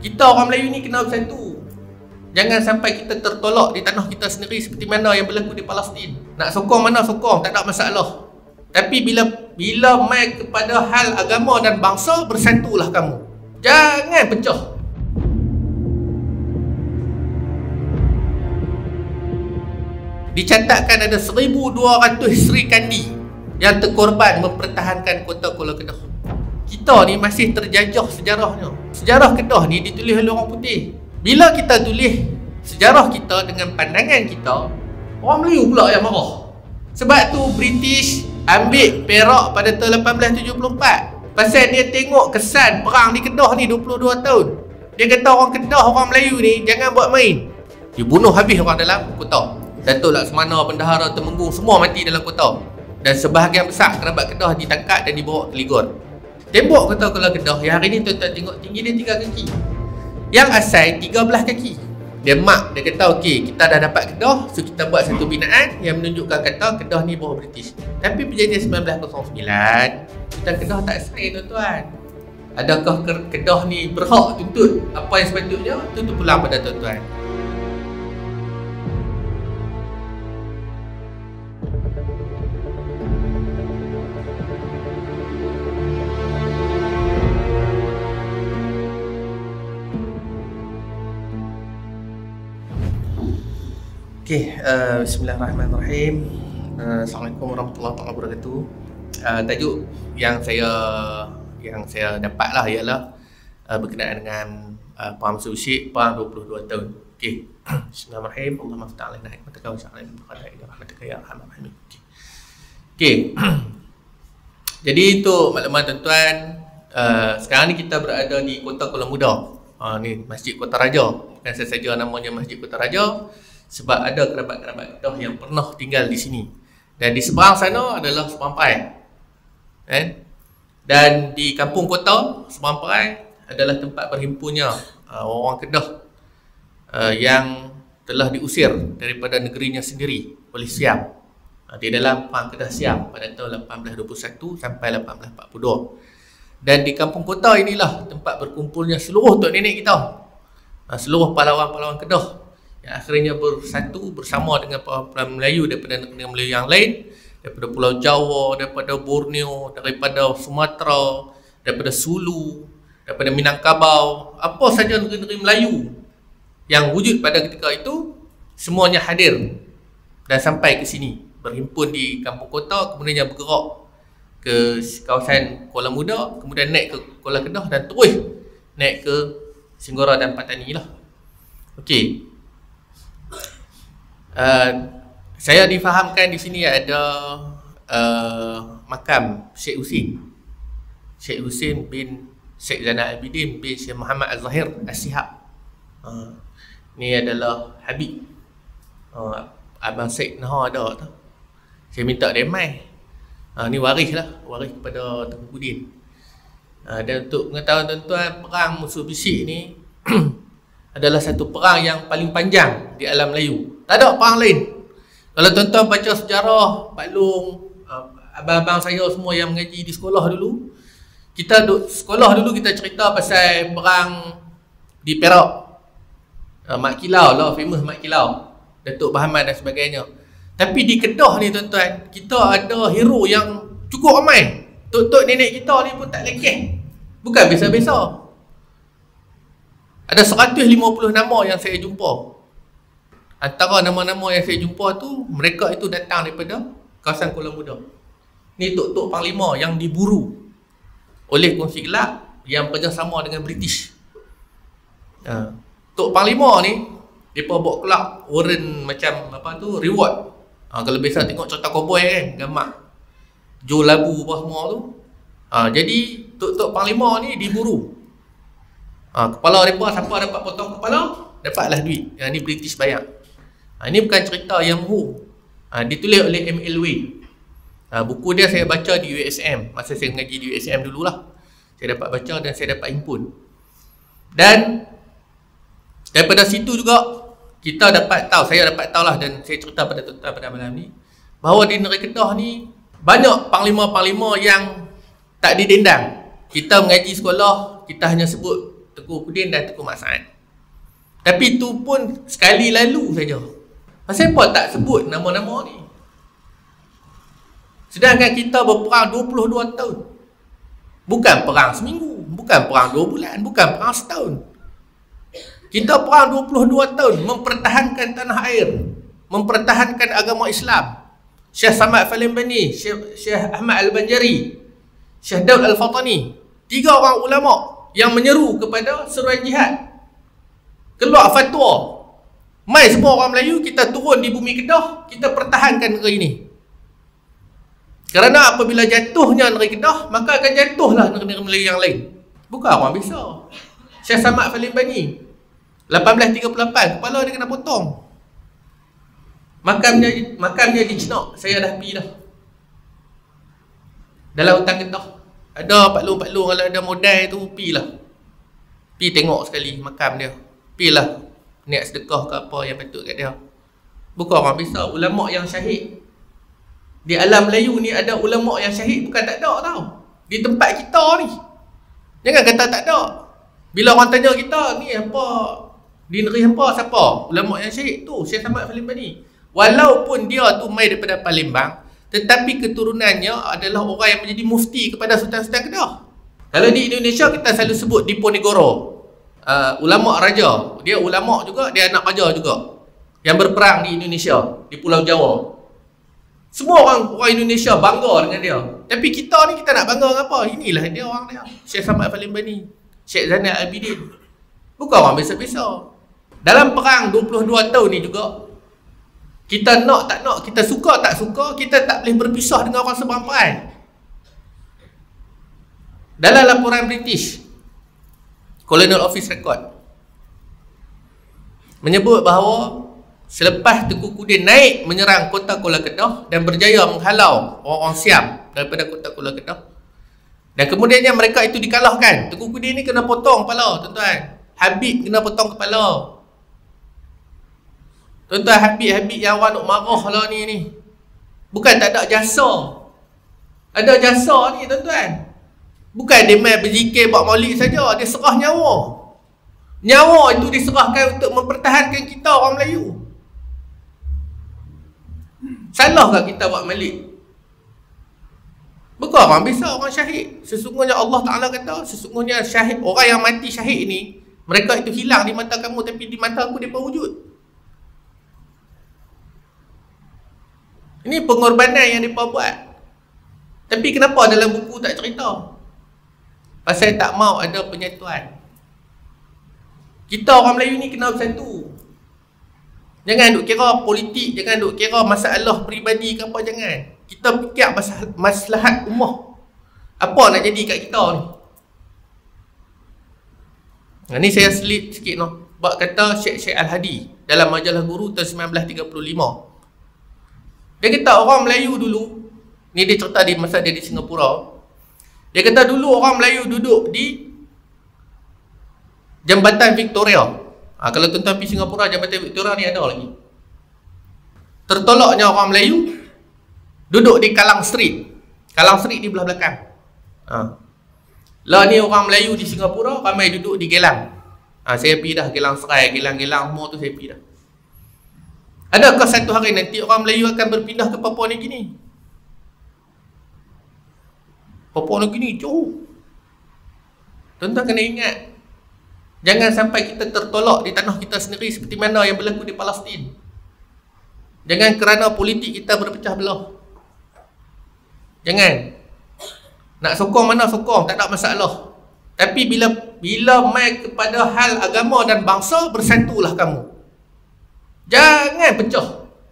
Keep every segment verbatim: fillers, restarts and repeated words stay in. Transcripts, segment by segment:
Kita orang Melayu ni kena bersatu. Jangan sampai kita tertolak di tanah kita sendiri seperti mana yang berlaku di Palestin. Nak sokong mana sokong, tak ada masalah. Tapi bila bila mai kepada hal agama dan bangsa, bersatulah kamu. Jangan pecah. Dicatatkan ada seribu dua ratus Sri Kandi yang terkorban mempertahankan kota Kuala Kedah. Kita ni masih terjajah sejarahnya. Sejarah Kedah ni ditulis oleh orang putih. Bila kita tulis sejarah kita dengan pandangan kita, orang Melayu pula yang marah. Sebab tu British ambil Perak pada tahun lapan belas tujuh puluh empat. Pasal dia tengok kesan perang di Kedah ni dua puluh dua tahun. Dia kata orang Kedah, orang Melayu ni jangan buat main. Dia bunuh habis orang dalam kota. Datuk Laksamana, Bendahara Temenggung semua mati dalam kota. Dan sebahagian besar kerabat Kedah ditangkap dan dibawa ke Ligor. Tembok kota Kuala Kedah yang hari ni tuan-tuan tengok tinggi dia tiga kaki. Yang asal tiga belas kaki. Dia mak, dia kata okey, kita dah dapat Kedah, so kita buat satu binaan yang menunjukkan kata Kedah ni bawah British. Tapi perjanjian seribu sembilan ratus sembilan, kita Kedah tak sign tuan-tuan. Adakah Kedah ni berhak tuntut apa yang sepatutnya? Itu terpulang pada tuan-tuan. Okay, uh, bismillahirrahmanirrahim. uh, Assalamualaikum warahmatullahi wabarakatuh. uh, Tajuk yang saya yang saya dapat lah ialah uh, berkenaan dengan uh, Perang Mesir Usyik, Perang dua puluh dua tahun. Okay, bismillahirrahmanirrahim. Allahumma ftah alaina hikmataka wa sya'alaina biqada'ika rahmataka ya arhamar rahimin. Okay, jadi itu maklumat tuan-tuan. uh, Sekarang ni kita berada di Kota Kuala Muda. uh, Ni Masjid Kota Raja. Bukan saja namanya Masjid Kota Raja, sebab ada kerabat-kerabat Kedah yang pernah tinggal di sini. Dan di seberang sana adalah Seberang Perai. Eh? Dan di kampung kota Seberang Perai adalah tempat berhimpunnya uh, orang Kedah uh, yang telah diusir daripada negerinya sendiri oleh Siam. Uh, di dalam Perang Kedah Siam pada tahun lapan belas dua puluh satu sampai lapan belas empat puluh dua. Dan di kampung kota inilah tempat berkumpulnya seluruh tok nenek kita. Uh, seluruh pahlawan-pahlawan Kedah yang akhirnya bersatu bersama dengan pahlawan Melayu daripada negeri Melayu yang lain, daripada Pulau Jawa, daripada Borneo, daripada Sumatera, daripada Sulu, daripada Minangkabau, apa saja negeri-negeri Melayu yang wujud pada ketika itu, semuanya hadir dan sampai ke sini, berhimpun di kampung kota, kemudian bergerak ke kawasan Kuala Muda, kemudian naik ke Kuala Kedah dan terus naik ke Singgora dan Patani lah. Okey. Uh, saya difahamkan di sini ada uh, makam Syekh Husin Syekh Husin bin Syekh Zainal Abidin bin Syekh Muhammad Az-Zahir As-Sihab. uh, Ni adalah Habib, uh, Abang Syekh Nahar ada tu. Saya minta dia mai. uh, Ni waris lah, waris kepada Tengku Budin. uh, Dan untuk mengetahui tuan-tuan, perang Musuh Bisik ni adalah satu perang yang paling panjang di alam Melayu. Tak ada perang lain. Kalau tuan-tuan baca sejarah Pak Long, abang-abang saya semua yang mengaji di sekolah dulu, kita duduk sekolah dulu kita cerita pasal perang di Perak. Mak Kilau lah, famous Mak Kilau, Datuk Bahaman dan sebagainya. Tapi di Kedah ni tuan-tuan, kita ada hero yang cukup ramai. Tok-tok nenek kita ni pun tak lekeh. Bukan biasa-biasa. Ada seratus lima puluh nama yang saya jumpa. Antara nama-nama yang saya jumpa tu, mereka itu datang daripada kawasan Kuala Muda. Ni tok-tok panglima yang diburu oleh Kongsi Gelap yang bekerjasama dengan British. Ha. Tok panglima ni, mereka buat kelab warrant macam apa tu, reward. Ha, kalau biasa tengok cerita cowboy kan, gambar Joe Labu apa semua tu. Ha, jadi tok-tok panglima ni diburu. Ha, kepala mereka, siapa dapat potong kepala, dapatlah duit. Yang ni British bayar. Ha, ini bukan cerita yang mu. Ha, ditulis oleh M L W. Ha, buku dia saya baca di U S M. Masa saya mengaji di U S M dululah. Saya dapat baca dan saya dapat himpun. Dan daripada situ juga kita dapat tahu, saya dapat tahu lah, dan saya cerita pada tuan-tuan pada malam ni, bahawa di negeri Kedah ni banyak panglima-panglima yang tak didendang. Kita mengaji sekolah, kita hanya sebut Tengku Tengku Kudin dan Tengku Mat Saad. Tapi itu pun sekali lalu saja. Pasal apa tak sebut nama-nama ni? Sedangkan kita berperang dua puluh dua tahun. Bukan perang seminggu, bukan perang dua bulan, bukan perang setahun. Kita perang dua puluh dua tahun mempertahankan tanah air, mempertahankan agama Islam. Syekh Samad Falimbani, Syekh, Syekh Ahmad Al-Banjari, Syekh Daud Al-Fatani, tiga orang ulama yang menyeru kepada seruan jihad. Keluar fatwa. Mai semua orang Melayu, kita turun di bumi Kedah, kita pertahankan negeri ini. Kerana apabila jatuhnya negeri Kedah, maka akan jatuhlah negeri Melayu yang lain. Bukan orang biasa. Syekh Samad Falimbani, lapan belas tiga puluh lapan, kepala dia kena potong. Makamnya, makamnya di Cenak, saya dah pergi dah. Dalam hutan Kedah. Ada paklung-paklung, kalau ada modal tu, pergilah. Pergi tengok sekali makam dia. Pergilah niat sedekah ke apa yang patut kat dia. Bukan orang biasa, ulama yang syahid. Di alam Melayu ni ada ulama yang syahid, bukan tak ada tau. Di tempat kita ni. Jangan kata tak ada. Bila orang tanya kita, ni apa, di negeri apa, siapa? Ulama yang syahid tu, Syekh Samad Falimbani. Walaupun dia tu mai daripada Palembang, tetapi keturunannya adalah orang yang menjadi mufti kepada Sultan-Sultan Kedah. Kalau di Indonesia kita selalu sebut Diponegoro, uh, ulama raja. Dia ulama juga, dia anak raja juga, yang berperang di Indonesia, di Pulau Jawa. Semua orang orang Indonesia bangga dengan dia. Tapi kita ni, kita nak bangga dengan apa? Inilah dia orang dia, Syekh Samad Falimbani, Syekh Zainal Abidin. Bukan orang biasa-biasa. Dalam perang dua puluh dua tahun ni juga, kita nak tak nak, kita suka tak suka, kita tak boleh berpisah dengan orang seberang perai. Dalam laporan British Colonial Office Record menyebut bahawa selepas Tengku Kudin naik menyerang kota Kuala Kedah dan berjaya menghalau orang-orang Siam daripada kota Kuala Kedah, dan kemudiannya mereka itu dikalahkan. Tengku Kudin ni kena potong kepala, tuan-tuan. Habib kena potong kepala. Tuan-tuan, Habib-Habib yang awak nak marah lah ni ni. Bukan tak ada jasa. Ada jasa ni, tuan-tuan. Bukan dia main berzikir buat maulid saja, dia serah nyawa. Nyawa itu diserahkan untuk mempertahankan kita orang Melayu. Salahkah kita buat maulid? Bukan orang biasa, orang syahid. Sesungguhnya Allah Ta'ala kata, sesungguhnya syahid, orang yang mati syahid ni, mereka itu hilang di mata kamu, tapi di mata aku dia wujud. Ini pengorbanan yang mereka buat. Tapi kenapa dalam buku tak cerita? Pasal tak mau ada penyatuan. Kita orang Melayu ni kena bersatu. Jangan duk kira politik, jangan duk kira masalah peribadi ke apa, jangan. Kita fikir maslahat ummah. Apa nak jadi kat kita ni? Nah, ni saya selit sikit no. Buat kata Syekh Syekh Al-Hadi dalam Majalah Guru tahun sembilan belas tiga puluh lima. Dia kata orang Melayu dulu, ni dia cerita di masa dia di Singapura. Dia kata dulu orang Melayu duduk di Jambatan Victoria. Ha, kalau tuan-tuan pergi Singapura, Jambatan Victoria ni ada lagi. Tertolaknya orang Melayu duduk di Kallang Street. Kallang Street di belah belakang. Ha. Lah ni orang Melayu di Singapura ramai duduk di Gelang. Ha, saya pergi dah Gelang Serai, Gelang-Gelang semua tu saya pergi dah. Adakah satu hari nanti orang Melayu akan berpindah ke Papua New Guinea? Papua New Guinea jauh. Tuan-tuan kena ingat, jangan sampai kita tertolak di tanah kita sendiri seperti mana yang berlaku di Palestin. Jangan kerana politik kita berpecah belah. Jangan. Nak sokong mana sokong, tak ada masalah. Tapi bila bila mai kepada hal agama dan bangsa, bersatulah kamu. Jangan pecah.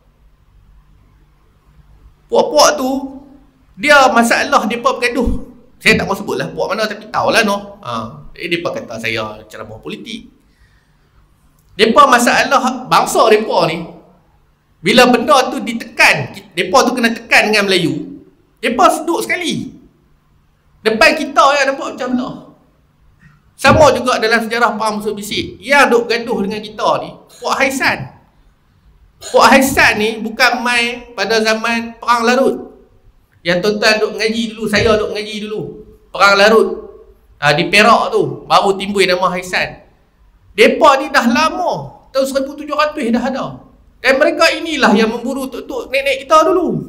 Puak-puak tu, dia masalah, dia pun bergaduh. Saya tak mau sebutlah puak mana, tapi tahulah no. Ha, dia pun kata saya ceramah politik. Depa masalah bangsa depa ni, bila benda tu ditekan, depa tu kena tekan dengan Melayu, depa seduk sekali. Depan kita ya nampak macam belah. Sama juga dalam sejarah Perang Musuh Bisik. Yang duk gaduh dengan kita ni, Puak Haisan. Puak Haisan ni bukan main pada zaman Perang Larut. Yang tuan-tuan duk ngaji dulu, saya duk ngaji dulu. Perang Larut. uh, di Perak tu baru timbul nama Haisan. Depa ni dah lama, tahun seribu tujuh ratus dah ada. Dan mereka inilah yang memburu tok-tok nenek kita dulu.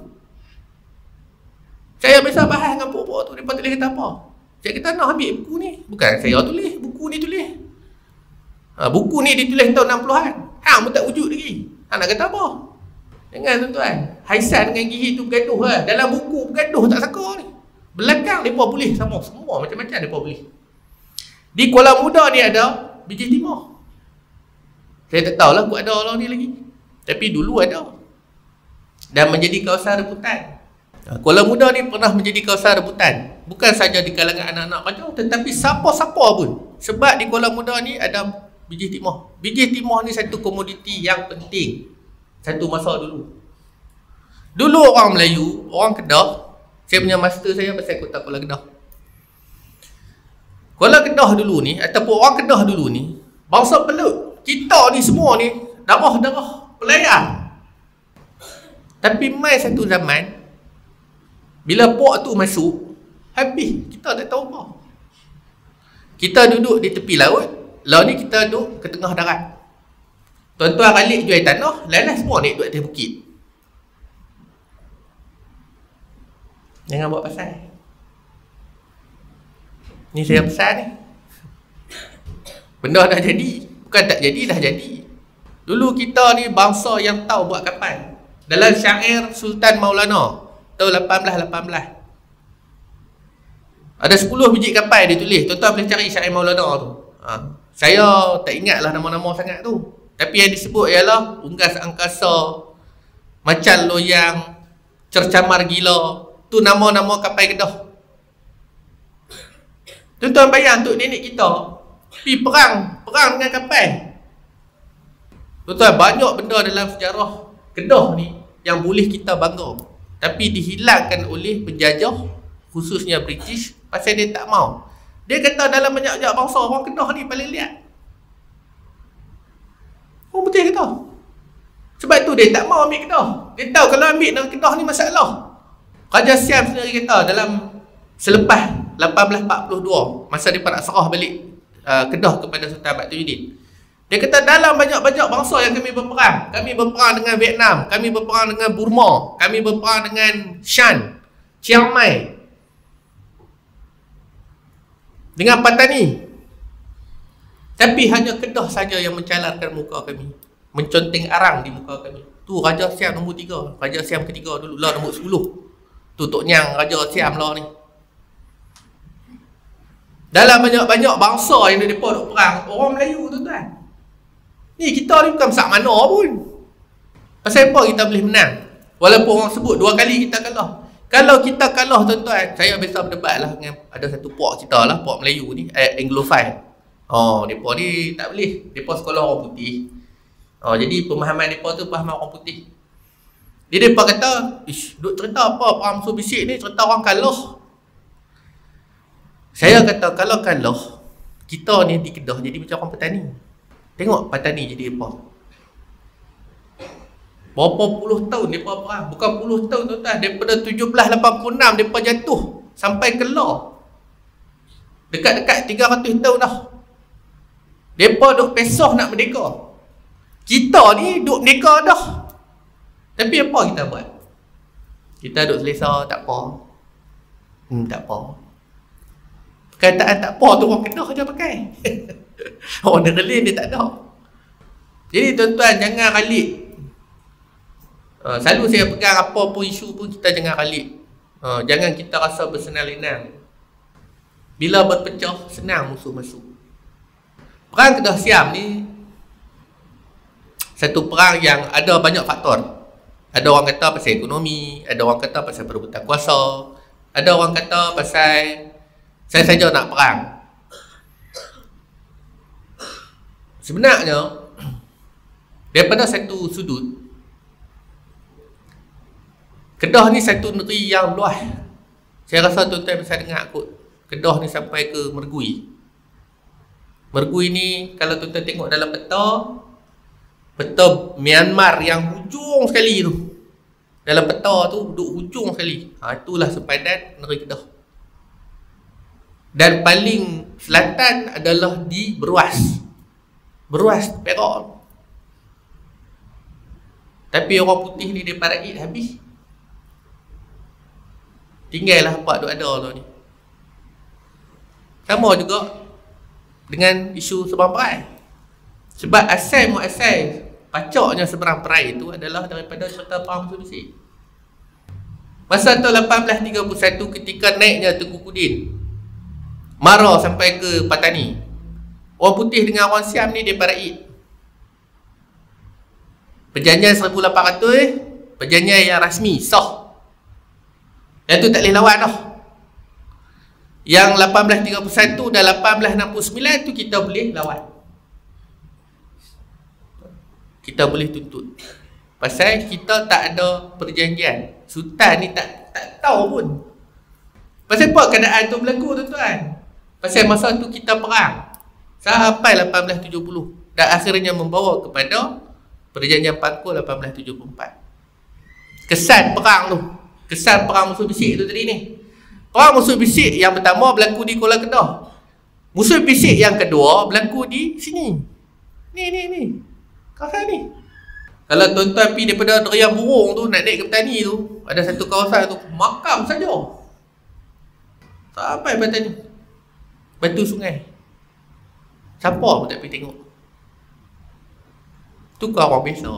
Saya biasa bahas dengan pok-pok tu, depa tulis kata apa? Saya kata nak ambil buku ni. Bukan saya tulis, buku ni tulis. Ha, buku ni ditulis tahun enam puluhan. Hang pun tak wujud lagi. Hang nak kata apa? Jangan tuan-tuan. Haisan dengan Gihi tu bergaduh lah. Dalam buku bergaduh tak saka ni. Belakang mereka boleh sama. Semua macam-macam mereka boleh. Di Kuala Muda ni ada Bijih Timur. Saya tak tahulah aku ada lah ni lagi. Tapi dulu ada. Dan menjadi kawasan rebutan. Kuala Muda ni pernah menjadi kawasan rebutan. Bukan saja di kalangan anak-anak raja, tetapi siapa-siapa pun. Sebab di Kuala Muda ni ada Bijih Timur. Bijih Timur ni satu komoditi yang penting. Satu masa dulu. Dulu orang Melayu, orang Kedah. Saya punya master saya pasal kota Kuala Kedah. Kuala Kedah dulu ni, ataupun orang Kedah dulu ni, bangsa Pelut. Kita ni semua ni, darah-darah pelayan. Tapi mai satu zaman, bila pok tu masuk, habis. Kita tak tahu apa. Kita duduk di tepi laut, laut ni kita duduk ke tengah darat. Tuan-tuan Khalid jual tanah, lain-lain semua naik duduk atas bukit. Jangan buat pasal. Ni saya pesan ni. Benda dah jadi. Bukan tak jadi, dah jadi. Dulu kita ni bangsa yang tahu buat kapal. Dalam syair Sultan Maulana tahun lapan belas lapan belas, ada sepuluh biji kapal dia tulis. Tuan-tuan boleh cari syair Maulana tu. ha. Saya tak ingatlah nama-nama sangat tu. Tapi yang disebut ialah unggas angkasa, macan loyang, cercamar gila. Tu nama-nama kapal Kedah. Tuan-tuan bayang untuk nenek kita pergi perang, perang dengan kapal. Tuan-tuan, banyak benda dalam sejarah Kedah ni yang boleh kita bangga, tapi dihilangkan oleh penjajah, khususnya British, pasal dia tak mau. Dia kata dalam banyak-banyak bangsa, orang Kedah ni paling liat. Orang putih kata. Sebab tu dia tak mau ambil Kedah. Dia tahu kalau ambil dengan Kedah ni masalah. Raja Siam sendiri kata dalam selepas lapan belas empat puluh dua, masa dia nak serah balik uh, Kedah kepada Sultan Baktiuddin, dia kata dalam banyak-banyak bangsa yang kami berperang. Kami berperang dengan Vietnam, kami berperang dengan Burma, kami berperang dengan Shan, Chiang Mai, dengan Patani. Tapi hanya Kedah saja yang mencalarkan muka kami, menconteng arang di muka kami. Tu Raja Siam nombor tiga, Raja Siam ketiga dulu lah nombor sepuluh. Tu Tok Nyang Raja Siam lah ni. Dalam banyak-banyak bangsa yang mereka duk perang, orang Melayu tu tuan. Ni kita ni bukan sak mana pun. Pasal apa kita boleh menang? Walaupun orang sebut dua kali kita kalah. Kalau kita kalah tuan-tuan, saya biasa berdebat lah dengan ada satu puak kita lah, puak Melayu ni, eh, Anglophile. Oh, mereka ni tak boleh. Mereka sekolah orang putih. Oh, jadi pemahaman mereka tu pemahaman orang putih. Jadi mereka kata, ish, duk cerita apa perang musuh bisik ni, cerita orang kalah. Saya kata, kalau kalah, kita ni di Kedah jadi macam orang petani. Tengok petani jadi apa. Berapa puluh tahun mereka perang. Bukan puluh tahun tuan-tuan. Daripada tujuh belas lapan puluh enam mereka jatuh sampai kelar. Dekat-dekat tiga ratus tahun dah. Mereka duk pesah nak merdeka. Kita ni duk merdeka dah. Tapi apa kita buat? Kita duk selesa, tak apa. Hmm, tak apa. Perkataan tak apa tu orang Kedah je pakai. Orang Nerlin dia tak ada. Jadi tuan-tuan, jangan Khalid. Uh, selalu saya pegang apa pun isu pun kita jangan Khalid. Uh, jangan kita rasa bersenang-lenang. Bila berpecah, senang musuh masuk. Perang Kedah Siam ni satu perang yang ada banyak faktor. Ada orang kata pasal ekonomi, ada orang kata pasal perebutan kuasa, ada orang kata pasal saya saja nak perang. Sebenarnya daripada satu sudut, Kedah ni satu negeri yang luas. Saya rasa tuan-tuan bisa dengar kot. Kedah ni sampai ke Mergui. Mergui ni kalau tuan-tuan tengok dalam peta, peta Myanmar yang hujung sekali tu, dalam peta tu duduk hujung sekali. Ha, itulah sepadan negeri Kedah. Dan paling selatan adalah di Beruas. Beruas, Perak. Tapi orang putih ni dia Paraid habis. Tinggallah apa duk ada tu ni. Sama juga dengan isu seberang perai. Sebab asal muasal pacaknya seberang perai itu adalah daripada cerita Perang Musuh Bisik. Masa tahun lapan belas tiga puluh satu ketika naiknya Tengku Kudin marah sampai ke Patani, orang putih dengan orang Siam ni dia Paraid. Perjanjian seribu lapan ratus, perjanjian yang rasmi, sah. Yang tu tak boleh lawan dah. Yang lapan belas tiga puluh satu dan lapan belas enam puluh sembilan tu kita boleh lawan. Kita boleh tuntut. Pasal kita tak ada perjanjian. Sultan ni tak tak tahu pun. Pasal apa keadaan tu berlaku tuan-tuan? Pasal masa tu kita perang sampai lapan belas tujuh puluh dan akhirnya membawa kepada Perjanjian Pakur lapan belas tujuh puluh empat. Kesan perang tu, kesan Perang Musuh Bisik tu tadi ni. Perang Musuh Bisik yang pertama berlaku di Kuala Kedah. Musuh Bisik yang kedua berlaku di sini. Ni ni ni. Kawasan ni. Kalau tuan-tuan pergi daripada Derian Burung tu nak naik ke Petani tu, ada satu kawasan tu makam saja. Sampai Petani. Batu sungai. Siapa pun tak pergi tengok. Tu kau orang biasa.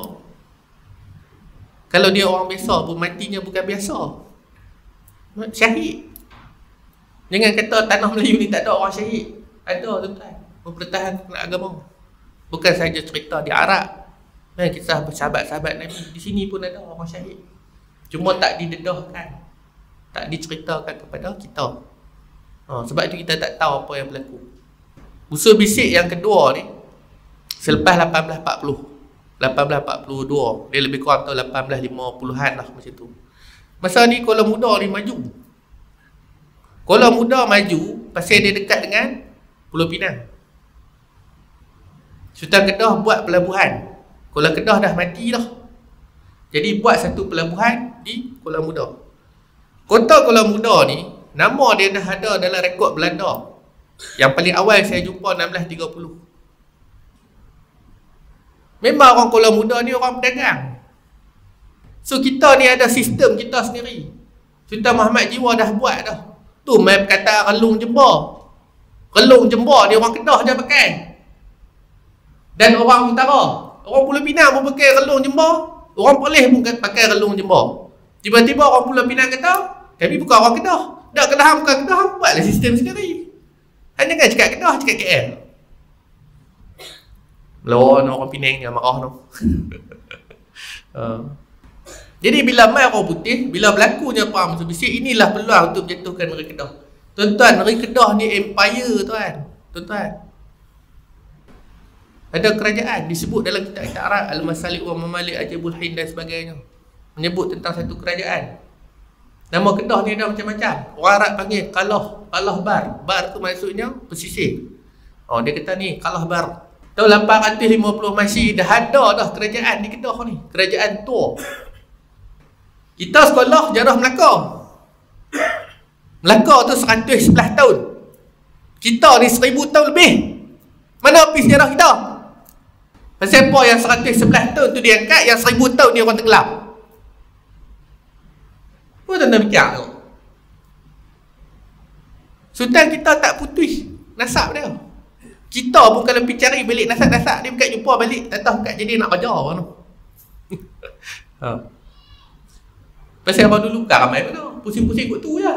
Kalau dia orang biasa pun matinya bukan biasa. Syahid. Jangan kata tanah Melayu ni tak ada orang syahid. Ada tuan-tuan. Mempertahankan agama. Bukan sahaja cerita di Arab. Dan kisah sahabat-sahabat Nabi. Di sini pun ada orang syahid. Cuma tak didedahkan. Tak diceritakan kepada kita. Ha, sebab itu kita tak tahu apa yang berlaku. Musuh Bisik yang kedua ni selepas lapan belas empat puluh. lapan belas empat puluh dua. Dia lebih kurang tahun lapan belas lima puluhan lah macam tu. Masa ni Kuala Muda ni maju. Kuala Muda maju pasal dia dekat dengan Pulau Pinang. Sultan Kedah buat pelabuhan. Kuala Kedah dah mati dah. Jadi buat satu pelabuhan di Kuala Muda. Kota Kuala Muda ni nama dia dah ada dalam rekod Belanda. Yang paling awal saya jumpa enam belas tiga puluh. Memang orang Kuala Muda ni orang pedagang. So kita ni ada sistem kita sendiri. Sultan Muhammad Jiwa dah buat dah. Tu mai kata relung jember. Relung jember ni orang Kedah je pakai. Dan orang utara, orang Pulau Pinang pun pakai relung jember. Orang Perlis pun pakai relung jember. Tiba-tiba orang Pulau Pinang kata, kami bukan orang Kedah. Dak Kedah bukan Kedah, buatlah sistem sendiri. Hanya kan cakap Kedah, cakap K L. Lawan orang Penang yang marah tu. uh. Jadi bila mai orang putih, bila berlakunya Perang Musuh Bisik, inilah peluang untuk menjatuhkan Negeri Kedah. Tuan-tuan, Negeri Kedah ni empire tuan. Tuan-tuan. Ada kerajaan disebut dalam kitab-kitab Arab, Al-Masalik wa Mamalik Ajabul Hind dan sebagainya. Menyebut tentang satu kerajaan. Nama Kedah ni ada macam-macam. Orang Arab panggil Kalah, Kalah Bar. Bar tu maksudnya pesisir. Oh, dia kata ni Kalah Bar. Tahun lapan ratus lima puluh masih dah ada dah kerajaan di Kedah ni. Kerajaan tua. Kita sekolah sejarah Melaka. Melaka tu seratus sebelas tahun. Kita ni seribu tahun lebih. Mana habis sejarah kita? Pasal apa yang seratus sebelas tahun tu diangkat, yang seribu tahun ni orang tenggelam? Apa tuan-tuan fikir tu? Sultan kita tak putus nasab dia. Kita pun kalau pergi cari balik nasab-nasab dia, bukan jumpa balik, tak tahu kat jadi nak kerja apa tu. Ha. Pasal abang dulu bukan ramai pun tu, pusing-pusing kot tu je.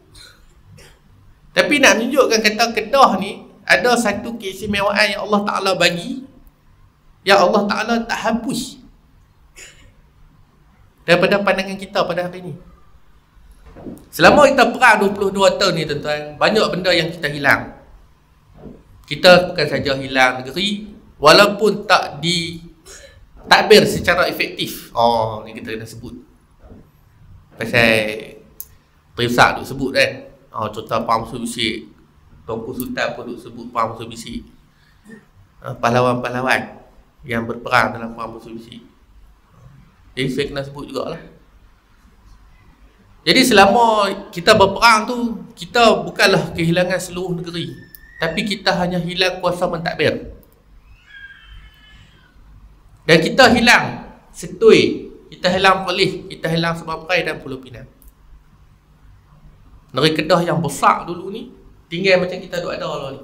Tapi nak menunjukkan kata Kedah ni ada satu keistimewaan yang Allah Ta'ala bagi, yang Allah Ta'ala tak hapus daripada pandangan kita pada hari ni. Selama kita perang dua puluh dua tahun ni tuan-tuan, banyak benda yang kita hilang. Kita bukan saja hilang negeri, walaupun tak ditadbir secara efektif. Oh, ni kita kena sebut. Pasal Perisak duk sebut kan. Oh, contoh Perang Musuh Bisik, Tuanku Sultan pun duk sebut Perang Musuh Bisik. Pahlawan-pahlawan yang berperang dalam Perang Musuh Bisik. Jadi saya kena sebut jugalah. Jadi selama kita berperang tu, kita bukanlah kehilangan seluruh negeri, tapi kita hanya hilang kuasa mentadbir. Dan kita hilang Setui, kita hilang Perlis, kita hilang Sabah Perai dan Pulau Pinang. Negeri Kedah yang besar dulu ni tinggal macam kita duk ada lah ni.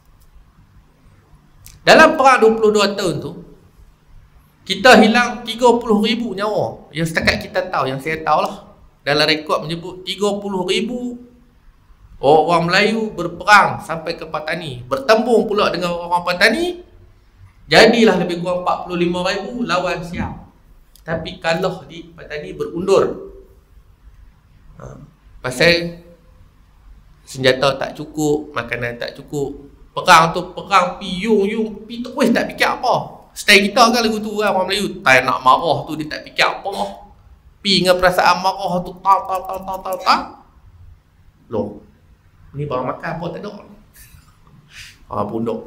Dalam perang dua puluh dua tahun tu, kita hilang tiga puluh ribu nyawa. Yang setakat kita tahu, yang saya tahu lah, dalam rekod menyebut tiga puluh ribu orang Melayu berperang sampai ke Patani, bertembung pula dengan orang Patani. Jadilah lebih kurang empat puluh lima ribu lawan Siam. Tapi kalah di Patani, berundur. Ha, pasal senjata tak cukup, makanan tak cukup. Perang tu perang pi yung yung pi terus tak fikir apa. Style kita kan lagu tu kan, orang Melayu tak nak marah tu dia tak fikir apa. Pi dengan perasaan marah tu tau tau tau tau tau tau. Loh, ni barang makan apa tak ada. Ah, pondok.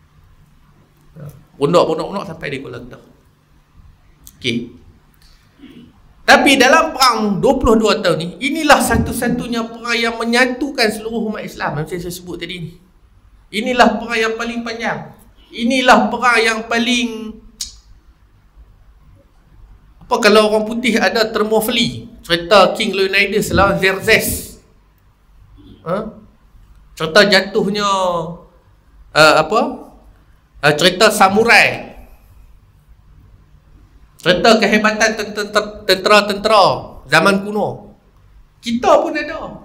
Pondok pondok pondok sampai di Kuala Kedah. Okey. Tapi dalam perang dua puluh dua tahun ni, inilah satu-satunya perang yang menyatukan seluruh umat Islam macam saya sebut tadi ni. Inilah perang yang paling panjang. Inilah perang yang paling, apa kalau orang putih ada Thermopylae, cerita King Leonidas lawan Xerxes. Ha? Cerita jatuhnya uh, apa? Uh, cerita samurai. Cerita kehebatan tentera-tentera zaman kuno. Kita pun ada.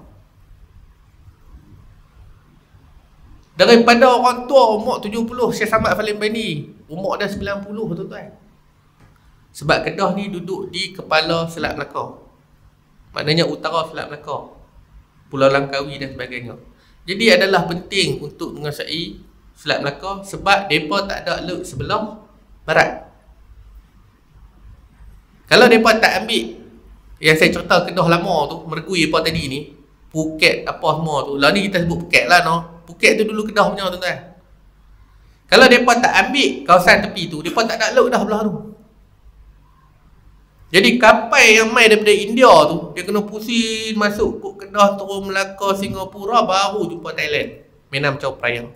Daripada orang tua umur tujuh puluh, Syekh Samad Falim Bani, umur dah sembilan puluh tuan-tuan. Sebab Kedah ni duduk di kepala Selat Melaka. Maknanya utara Selat Melaka, Pulau Langkawi dan sebagainya. Jadi adalah penting untuk menguasai Selat Melaka sebab mereka tak ada laut sebelah barat. Kalau mereka tak ambil yang saya cerita Kedah lama tu, Mergui apa tadi ni, Phuket apa semua tu. Lah ni kita sebut Phuket lah no. Phuket tu dulu Kedah punya tuan-tuan. Kalau mereka tak ambil kawasan tepi tu, mereka tak ada laut dah belah tu. Jadi kapal yang mai daripada India tu, dia kena pusing masuk ke Kedah, turun Melaka, Singapura, baru jumpa Thailand, Menam Chao Phraya.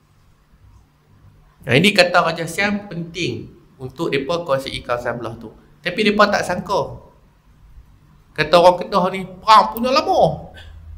Nah, ini kata Raja Siam penting untuk mereka kuasai kawasan belah tu. Tapi mereka tak sangka, kata orang Kedah ni perang punya lama.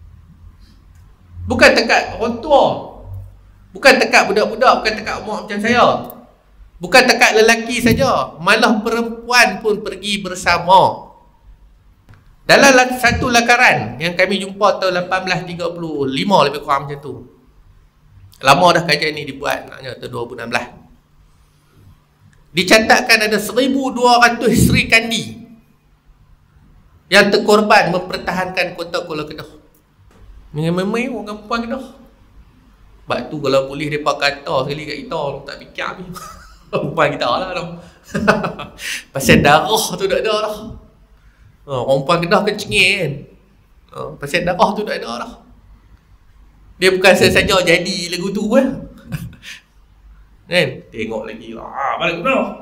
Bukan dekat orang tua, bukan dekat budak-budak, bukan dekat umur macam saya, bukan dekat lelaki saja, malah perempuan pun pergi bersama. Dalam satu lakaran yang kami jumpa tahun lapan belas tiga puluh lima lebih kurang macam tu. Lama dah kajian ni dibuat, maknanya tahun dua ribu enam belas. Dicatatkan ada seribu dua ratus Sri Kandi yang terkorban mempertahankan kota Kuala Kedah. Memang orang perempuan Kedah. Sebab tu kalau polis mereka kata sekali kat kita, tak fikir ni perempuan kita lah tu. Pasal darah tu tak ada lah. Orang perempuan Kedah kencingin kan. Pasal darah tu tak ada lah. Dia bukan saja jadi lagu tu kan. Kan? Tengok lagi ah, balik Kedah.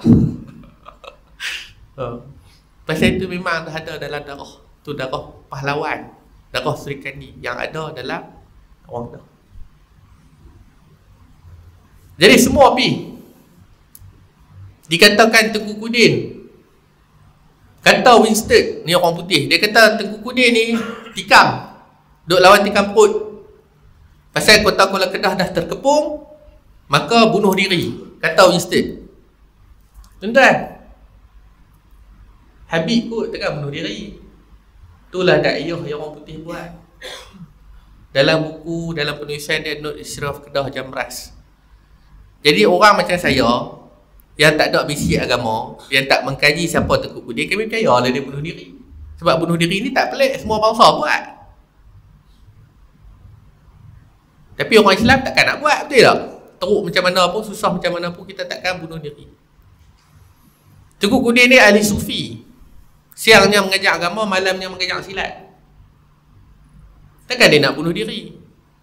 Pasal itu memang ada dalam darah. Tu darah pahlawan, darah Sri Kandi yang ada dalam orang Kedah. Jadi semua pi dikatakan Tengku Kudin. Kata Winston, ni orang putih, dia kata Tengku Kudin ni tikam, duk lawan tikam perut. Pasal kota Kuala Kedah dah terkepung, maka bunuh diri, kata Winston. Tuan-tuan, Habib kot takkan bunuh diri. Itulah dakwah yang orang putih buat. Dalam buku, dalam penulisan dia, Not Israf Kedah Jamras. Jadi orang macam saya yang tak ada basic agama, yang tak mengkaji siapa Tengku Kudin, kami percaya lah dia bunuh diri. Sebab bunuh diri ni tak pelik, semua bangsa buat. Tapi orang Islam takkan nak buat, betul tak? Teruk macam mana pun, susah macam mana pun, kita takkan bunuh diri. Tengku Kudin ni ahli sufi. Siangnya mengajar agama, malamnya mengajar silat. Takkan dia nak bunuh diri?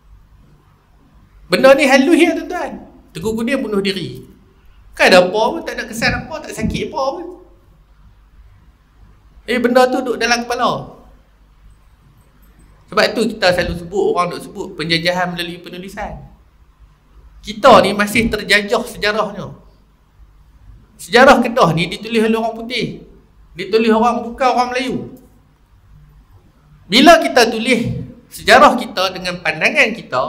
Benda ni halus ya tuan-tuan. Tengku Kudin bunuh diri. Kan ada apa pun, tak ada kesan apa, tak sakit apa pun. Eh benda tu duduk dalam kepala. Sebab tu kita selalu sebut, orang duk sebut penjajahan melalui penulisan. Kita ni masih terjajah sejarahnya. Sejarah Kedah ni ditulis oleh orang putih, ditulis orang bukan orang Melayu. Bila kita tulis sejarah kita dengan pandangan kita,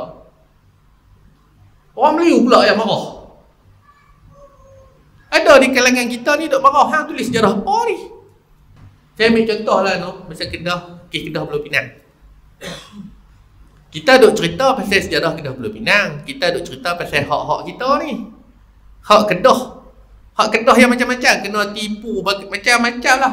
orang Melayu pula yang marah. Ada di kalangan kita ni duk marah, hang tulis sejarah apa ni? Saya ambil contoh lah no, masa Kedah, kes Kedah Pulau Pinang. Kita duk cerita pasal sejarah Kedah Pulau Pinang, kita duk cerita pasal hak-hak kita ni. Hak Kedah, hak Kedah yang macam-macam, kena tipu, macam-macam lah.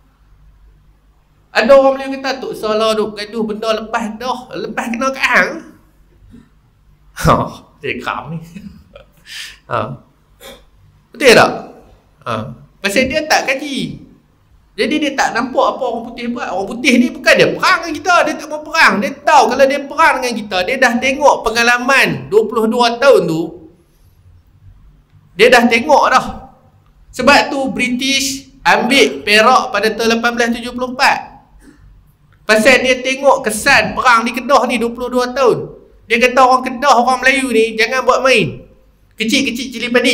Ada orang Melayu kata Tok Salah duk gaduh benda lepas dah, lepas kena kat hang. Ha, dia kram ni. Ha. Betul tak? Ha. Pasal dia tak kaji. Jadi dia tak nampak apa orang putih buat. Orang putih ni bukan dia perang dengan kita, dia tak mau perang. Dia tahu kalau dia perang dengan kita, dia dah tengok pengalaman dua puluh dua tahun tu. Dia dah tengok dah. Sebab tu British ambil Perak pada tahun lapan belas tujuh puluh empat. Pasal dia tengok kesan perang di Kedah ni dua puluh dua tahun. Dia kata orang Kedah, orang Melayu ni jangan buat main. Kecil-kecil cili padi.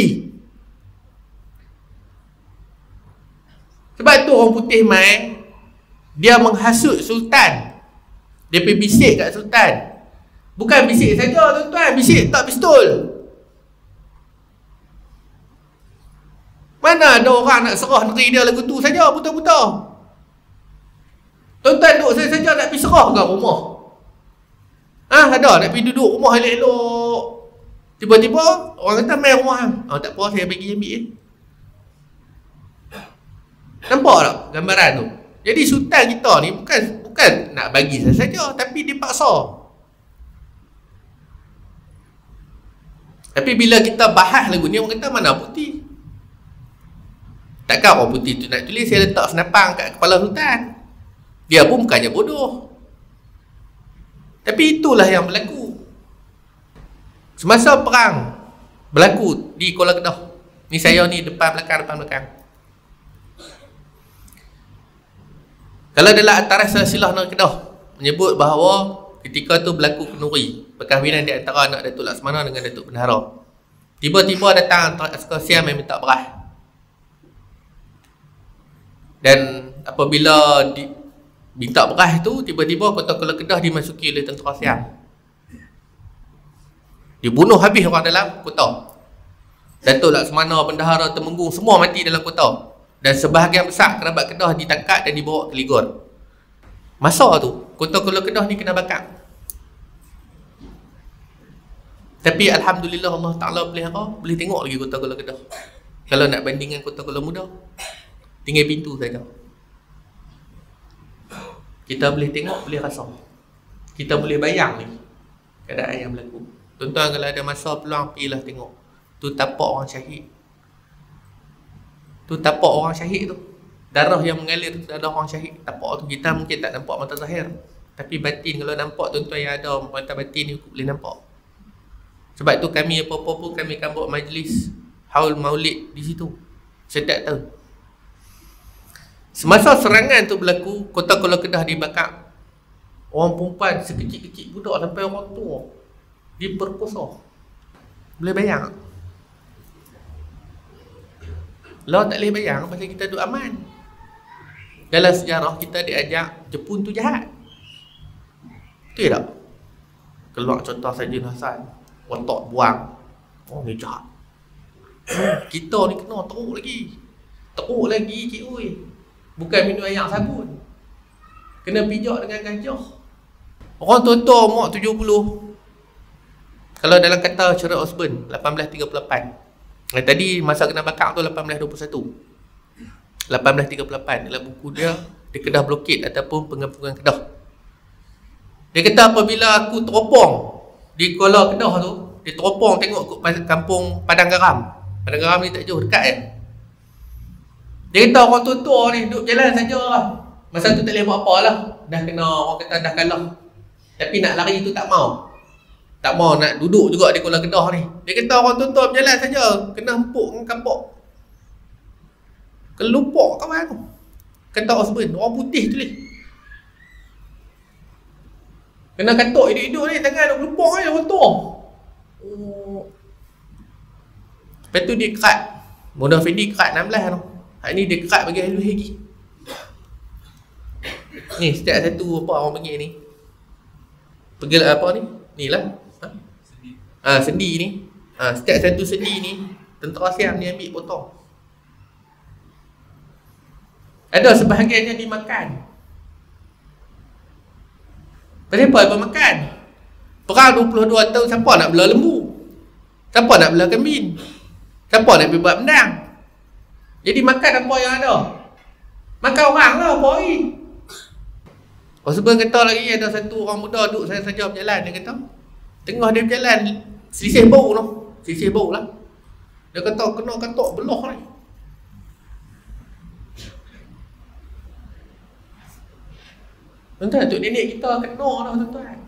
Sebab tu orang putih main, dia menghasut Sultan. Dia pergi bisik kat Sultan. Bukan bisik saja tuan-tuan, bisik tak pistol. Mana ada orang nak serah negeri dia lagu tu saja, buta-buta. Tuan-tuan duduk saja nak pergi serah ke rumah? Ha, ada nak pergi duduk rumah elok-elok. Tiba-tiba orang kata main rumah hang. Oh, tak apa, saya bagi ambil eh. Nampak tak gambaran tu? Jadi sultan kita ni bukan bukan nak bagi saja, tapi dia paksa. Tapi bila kita bahas lagu ni, orang kata mana putih? Takkan orang putih tu nak tulis saya letak senapang kat kepala sultan. Dia pun bukannya bodoh. Tapi itulah yang berlaku. Semasa perang berlaku di Kuala Kedah. Ni saya ni depan belakang, depan belakang. Kalau dalam antara silsilah Nur Kedah menyebut bahawa ketika tu berlaku kenduri, perkahwinan di antara anak Datuk Laksmana dengan Datuk Bendahara. Tiba-tiba datang askar Siam yang minta berah. Dan apabila di, minta berah tu, tiba-tiba kota Kuala Kedah dimasuki oleh tentera Siam. Dibunuh habis orang dalam kota. Datuk Laksmana, Bendahara, Temenggung semua mati dalam kota. Dan sebahagian besar kerabat Kedah ditangkap dan dibawa ke Ligor. Masa tu kota Kuala Kedah ni kena bakar. Tapi alhamdulillah Allah Taala pelihara, boleh tengok lagi kota Kuala Kedah. Kalau nak bandingkan kota Kuala Muda, tinggal pintu saja. Kita boleh tengok, boleh rasa. Kita boleh bayang ni keadaan yang berlaku. Tuan-tuan kalau ada masa peluang, pergilah tengok. Tu tapak orang syahid. Tu tapak orang syahid tu. Darah yang mengalir tu darah orang syahid. Tapak tu kita mungkin tak nampak mata zahir, tapi batin kalau nampak tuan-tuan yang ada mata batin ni boleh nampak. Sebab tu kami apa-apa pun kami akan buat majlis haul maulid di situ setiap tahun. Semasa serangan tu berlaku, kota Kuala Kedah dibakar. Orang perempuan sekecil-kecil budak sampai orang tua diperkosa. Boleh bayang? Lah tak boleh bayang pasal kita duduk aman. Dalam sejarah kita diajak Jepun tu jahat. Betul tak? Keluar contoh Sajin Hasan, watak buang. Oh ni jahat. Kita ni kena teruk lagi. Teruk lagi cik oi. Bukan minum air sabun. Kena pijak dengan gajah. Orang tua-tua umur tujuh puluh. Kalau dalam kata Syarif Osborn lapan belas tiga puluh lapan. Eh, tadi masa kena bakar tu lapan belas dua puluh satu. lapan belas tiga puluh lapan dalam buku dia, di Kedah Blokade ataupun Pengampungan Kedah. Dia kata apabila aku teropong di Kuala Kedah tu, dia teropong tengok kampung Padang Garam. Padang Garam ni tak jauh, dekat je. Dia kata orang tua-tua ni duduk jalan saja lah. Masa tu tak boleh buat apa lah. Dah kena, orang kata dah kalah. Tapi nak lari tu tak mau. Tak mau nak duduk juga di Kuala Kedah ni. Dia kata orang tua-tua berjalan saja, kena empuk dengan kampuk. Kelupuk kawan tu. Kata Osborn, orang putih tu ni. Kena katuk hidup-hidup ni, tangan duk gelupong je kotor. Oh. Lepas tu dia kerat. Mudah Fendi kerat enam belas tu. Hari ni dia kerat bagi halus lagi. Ni setiap satu apa orang panggil ni. Pegel apa ni? Ni lah. Ha? Sendi. Ah, sendi ni. Ah, setiap satu sendi ni tentera Siam ni ambil potong. Ada sebahagiannya dimakan. Pasal apa apa makan? Perang dua puluh dua tahun, siapa nak bela lembu? Siapa nak bela kambing? Siapa nak pergi buat bendang? Jadi makan apa yang ada? Makan orang lah apa hari. Oh, sebelum kata lagi ada satu orang muda duduk saya saja berjalan, dia kata tengah dia berjalan selisih bau tu. Selisih bau lah. Dia kata kena katuk belah ni. Tuan-tuan, tok nenek kita kena dah tuan-tuan.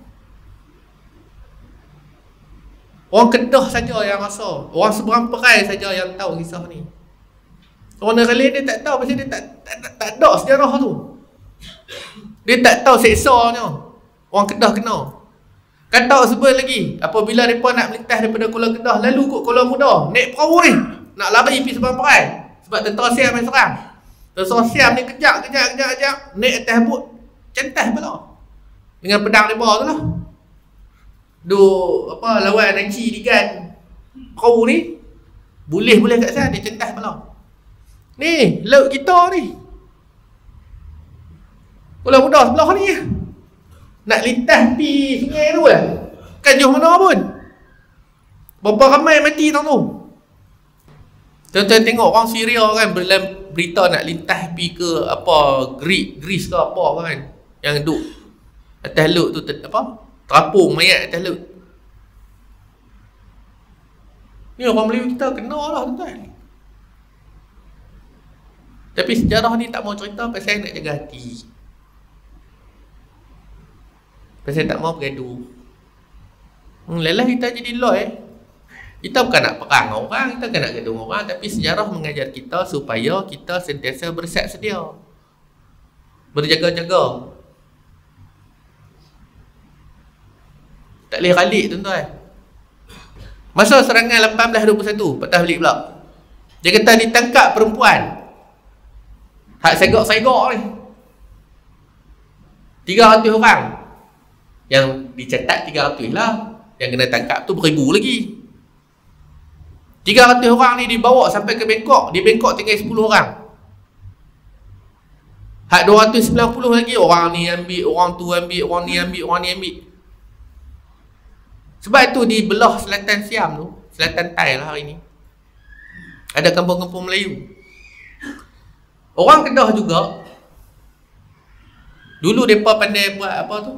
Orang Kedah saja yang rasa, orang seberang perai saja yang tahu kisah ni. Orang lain dia tak tahu pasal dia tak tak, tak, tak ada sejarah tu. Dia tak tahu seksanya. Orang Kedah kena. Kata sebel lagi, apabila mereka nak melintas daripada Kuala Kedah lalu kot Kuala Muda, naik perahu ni nak lari pergi seberang perai sebab tentera Siam yang serang. Tentera Siam ni kejap kejap kejap kejap naik atas bot, centas pula dengan pedang lebar tu lah. Duk apa lawan Nanci Digan perahu ni boleh-boleh kat sana dia centas pula. Ni laut kita ni Kuala Muda sebelah ni nak lintas pi sungai tu lah, kan jauh mana pun. Berapa ramai mati tang tu. Tuan-tuan tengok orang Syria kan dalam berita nak lintas pi ke apa Greek, Greece ke apa kan, yang duk atas laut tu apa terapung mayat atas laut. Ni orang Melayu kita kena lah tuan-tuan. Tapi sejarah ni tak mau cerita pasal nak jaga hati, pasal tak mau bergaduh. Hmm, lelah kita jadi lawyer. Kita bukan nak perang orang, kita bukan nak gaduh orang, tapi sejarah mengajar kita supaya kita sentiasa bersiap sedia, berjaga-jaga. Tak boleh ralik tuan-tuan. Masa serangan lapan belas dua puluh satu, patah balik pula. Dia kata ditangkap perempuan hak segak-segak ni tiga ratus orang. Yang dicatat tiga ratus lah, yang kena tangkap tu beribu lagi. Tiga ratus orang ni dibawa sampai ke Bangkok. Di Bangkok tinggal sepuluh orang. Hak dua ratus sembilan puluh lagi orang ni ambil, orang tu ambil, orang ni ambil, orang ni ambil. Sebab itu di belah selatan Siam tu, selatan Thai lah hari ni, ada kampung-kampung Melayu. Orang Kedah juga dulu mereka pandai buat apa tu,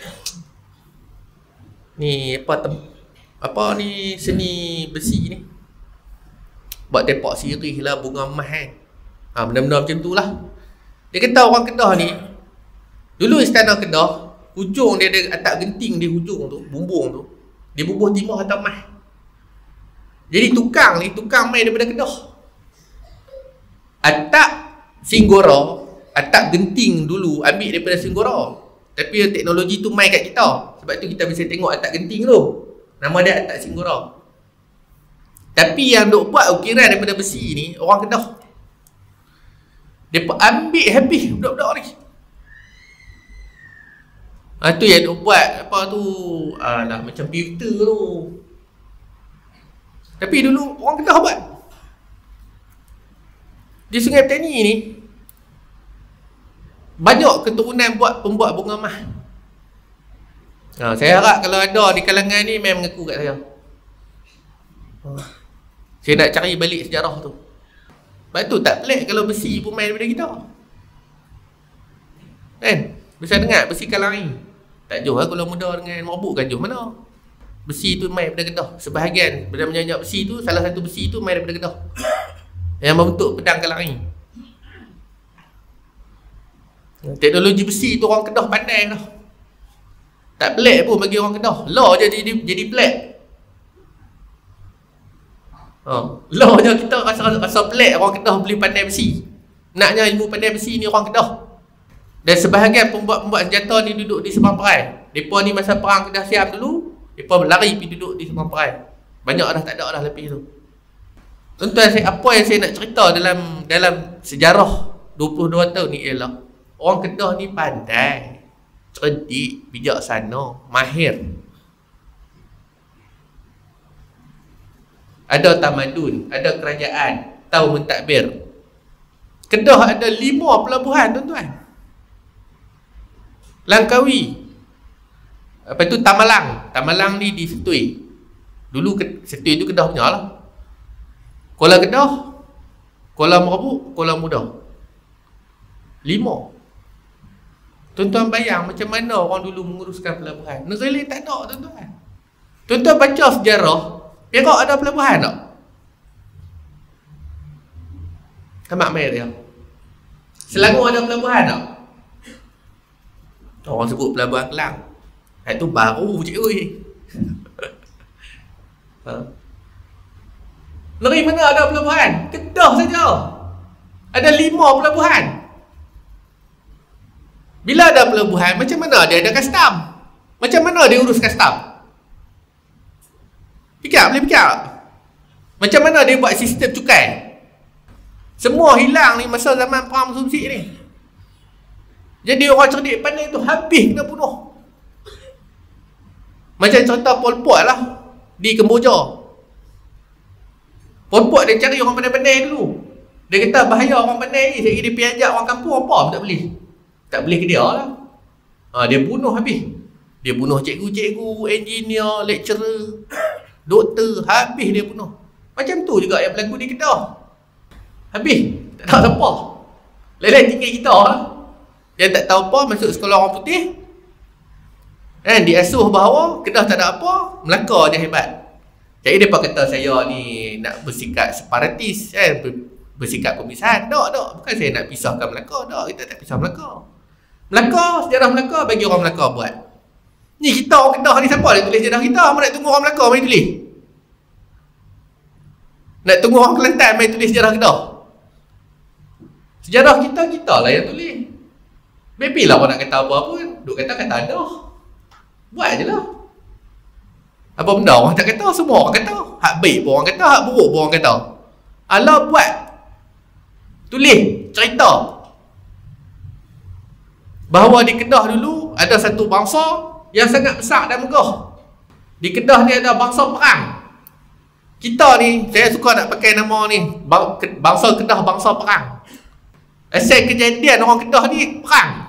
ni apa tem, apa ni seni besi ni, buat tepak sirih lah, bunga emas kan, ha, benda-benda macam tu lah. Dia kata orang Kedah ni dulu istana Kedah, hujung dia ada atap genting di hujung tu, bumbung tu dia bubuh timah atau emas. Jadi tukang ni, tukang mai daripada Kedah. Atap Singgora, atap genting dulu ambil daripada Singgora, tapi teknologi tu mai kat kita. Sebab tu kita bisa tengok atap genting tu, nama dia atap Singgora. Tapi yang duk buat ukiran daripada besi ni orang Kedah. Dia ambil habis budak-budak ni. Ha, tu yang duk buat apa tu, alah macam filter tu. Tapi dulu orang Kedah buat. Di Sungai Petani ni banyak keturunan buat pembuat bunga emas. Ha, saya harap kalau ada di kalangan ni memang mengaku kat saya. Ha, saya nak cari balik sejarah tu. Sebab tu tak pelik kalau besi pun main daripada kita. Kan? Bisa dengar besi Kalari. Tak jauh lah Kuala Muda dengan Merbuk kan jauh mana. Besi tu main daripada Kedah. Sebahagian benda-benda besi tu, salah satu besi tu main daripada Kedah, yang membentuk pedang Kalari. Teknologi besi tu orang Kedah pandai dah. Tak pelik pun bagi orang Kedah. Law je jadi jadi pelik. Ha, law je kita rasa rasa pelik orang Kedah boleh pandai besi. Naknya ilmu pandai besi ni orang Kedah. Dan sebahagian pembuat-pembuat senjata ni duduk di seberang perai. Mereka ni masa perang Kedah Siam dulu, mereka lari pergi duduk di Sungai Perai. Banyak dah tak ada dah lepas tu. Tuan-tuan, saya, apa yang saya nak cerita dalam dalam sejarah dua puluh dua tahun ni ialah orang Kedah ni pandai, cerdik, bijaksana, mahir. Ada tamadun, ada kerajaan, tahu mentadbir. Kedah ada lima pelabuhan, tuan-tuan. Langkawi. Lepas tu Tamalang. Tamalang ni di Setui. Dulu Setui tu Kedah punya lah. Kuala Kedah, Kuala Merbuk, Kuala Muda. Lima. Tuan-tuan bayang macam mana orang dulu menguruskan pelabuhan. Negeri lain tak ada, tuan-tuan. Tuan-tuan baca sejarah, Perak ada pelabuhan tak? Tamak Mer dia. Selangor ada pelabuhan tak? Orang sebut pelabuhan Kelang. Itu baru cik oi. Ha? Negeri mana ada pelabuhan? Kedah saja. Ada lima pelabuhan. Bila ada pelabuhan, macam mana dia ada custom? Macam mana dia urus custom? Fikir, boleh fikir? Macam mana dia buat sistem cukai? Semua hilang ni masa zaman perang musuh Mesir ni. Jadi orang cerdik pandai tu habis kena bunuh. Macam cerita Pol Pot lah di Kemboja. Pol Pot dia cari orang pandai-pandai dulu. Dia kata bahaya orang pandai ni, saya dia pergi ajak orang kampung apa pun tak boleh. Tak boleh ke dia lah. Ha, dia bunuh habis. Dia bunuh cikgu-cikgu, engineer, lecturer, doktor, habis dia bunuh. Macam tu juga yang berlaku di Kedah. Habis, tak tahu siapa. Lain-lain tinggal kita lah. Yang tak tahu apa, masuk sekolah orang putih. Kan, diasuh bahawa Kedah tak ada apa, Melaka je hebat. Jadi mereka kata saya ni nak bersikap separatis, kan, bersikap pemisahan. Tak, tak. Bukan saya nak pisahkan Melaka. Tak, kita tak pisah Melaka. Melaka, sejarah Melaka bagi orang Melaka buat. Ni kita orang Kedah ni, siapa dia tulis sejarah kita? Apa nak tunggu orang Melaka mari tulis? Nak tunggu orang Kelantan mari tulis sejarah Kedah? Sejarah kita, kita lah yang tulis. Maybe lah orang nak kata apa pun, duk kata kata ada. Buat je lah. Apa benda orang tak kata, semua orang kata. Hak baik pun orang kata, hak buruk pun orang kata. Allah buat. Tulis, cerita. Bahawa di Kedah dulu ada satu bangsa yang sangat besar dan megah. Di Kedah ni ada bangsa perang. Kita ni, saya suka nak pakai nama ni, bangsa Kedah bangsa perang. Asal kejadian orang Kedah ni perang.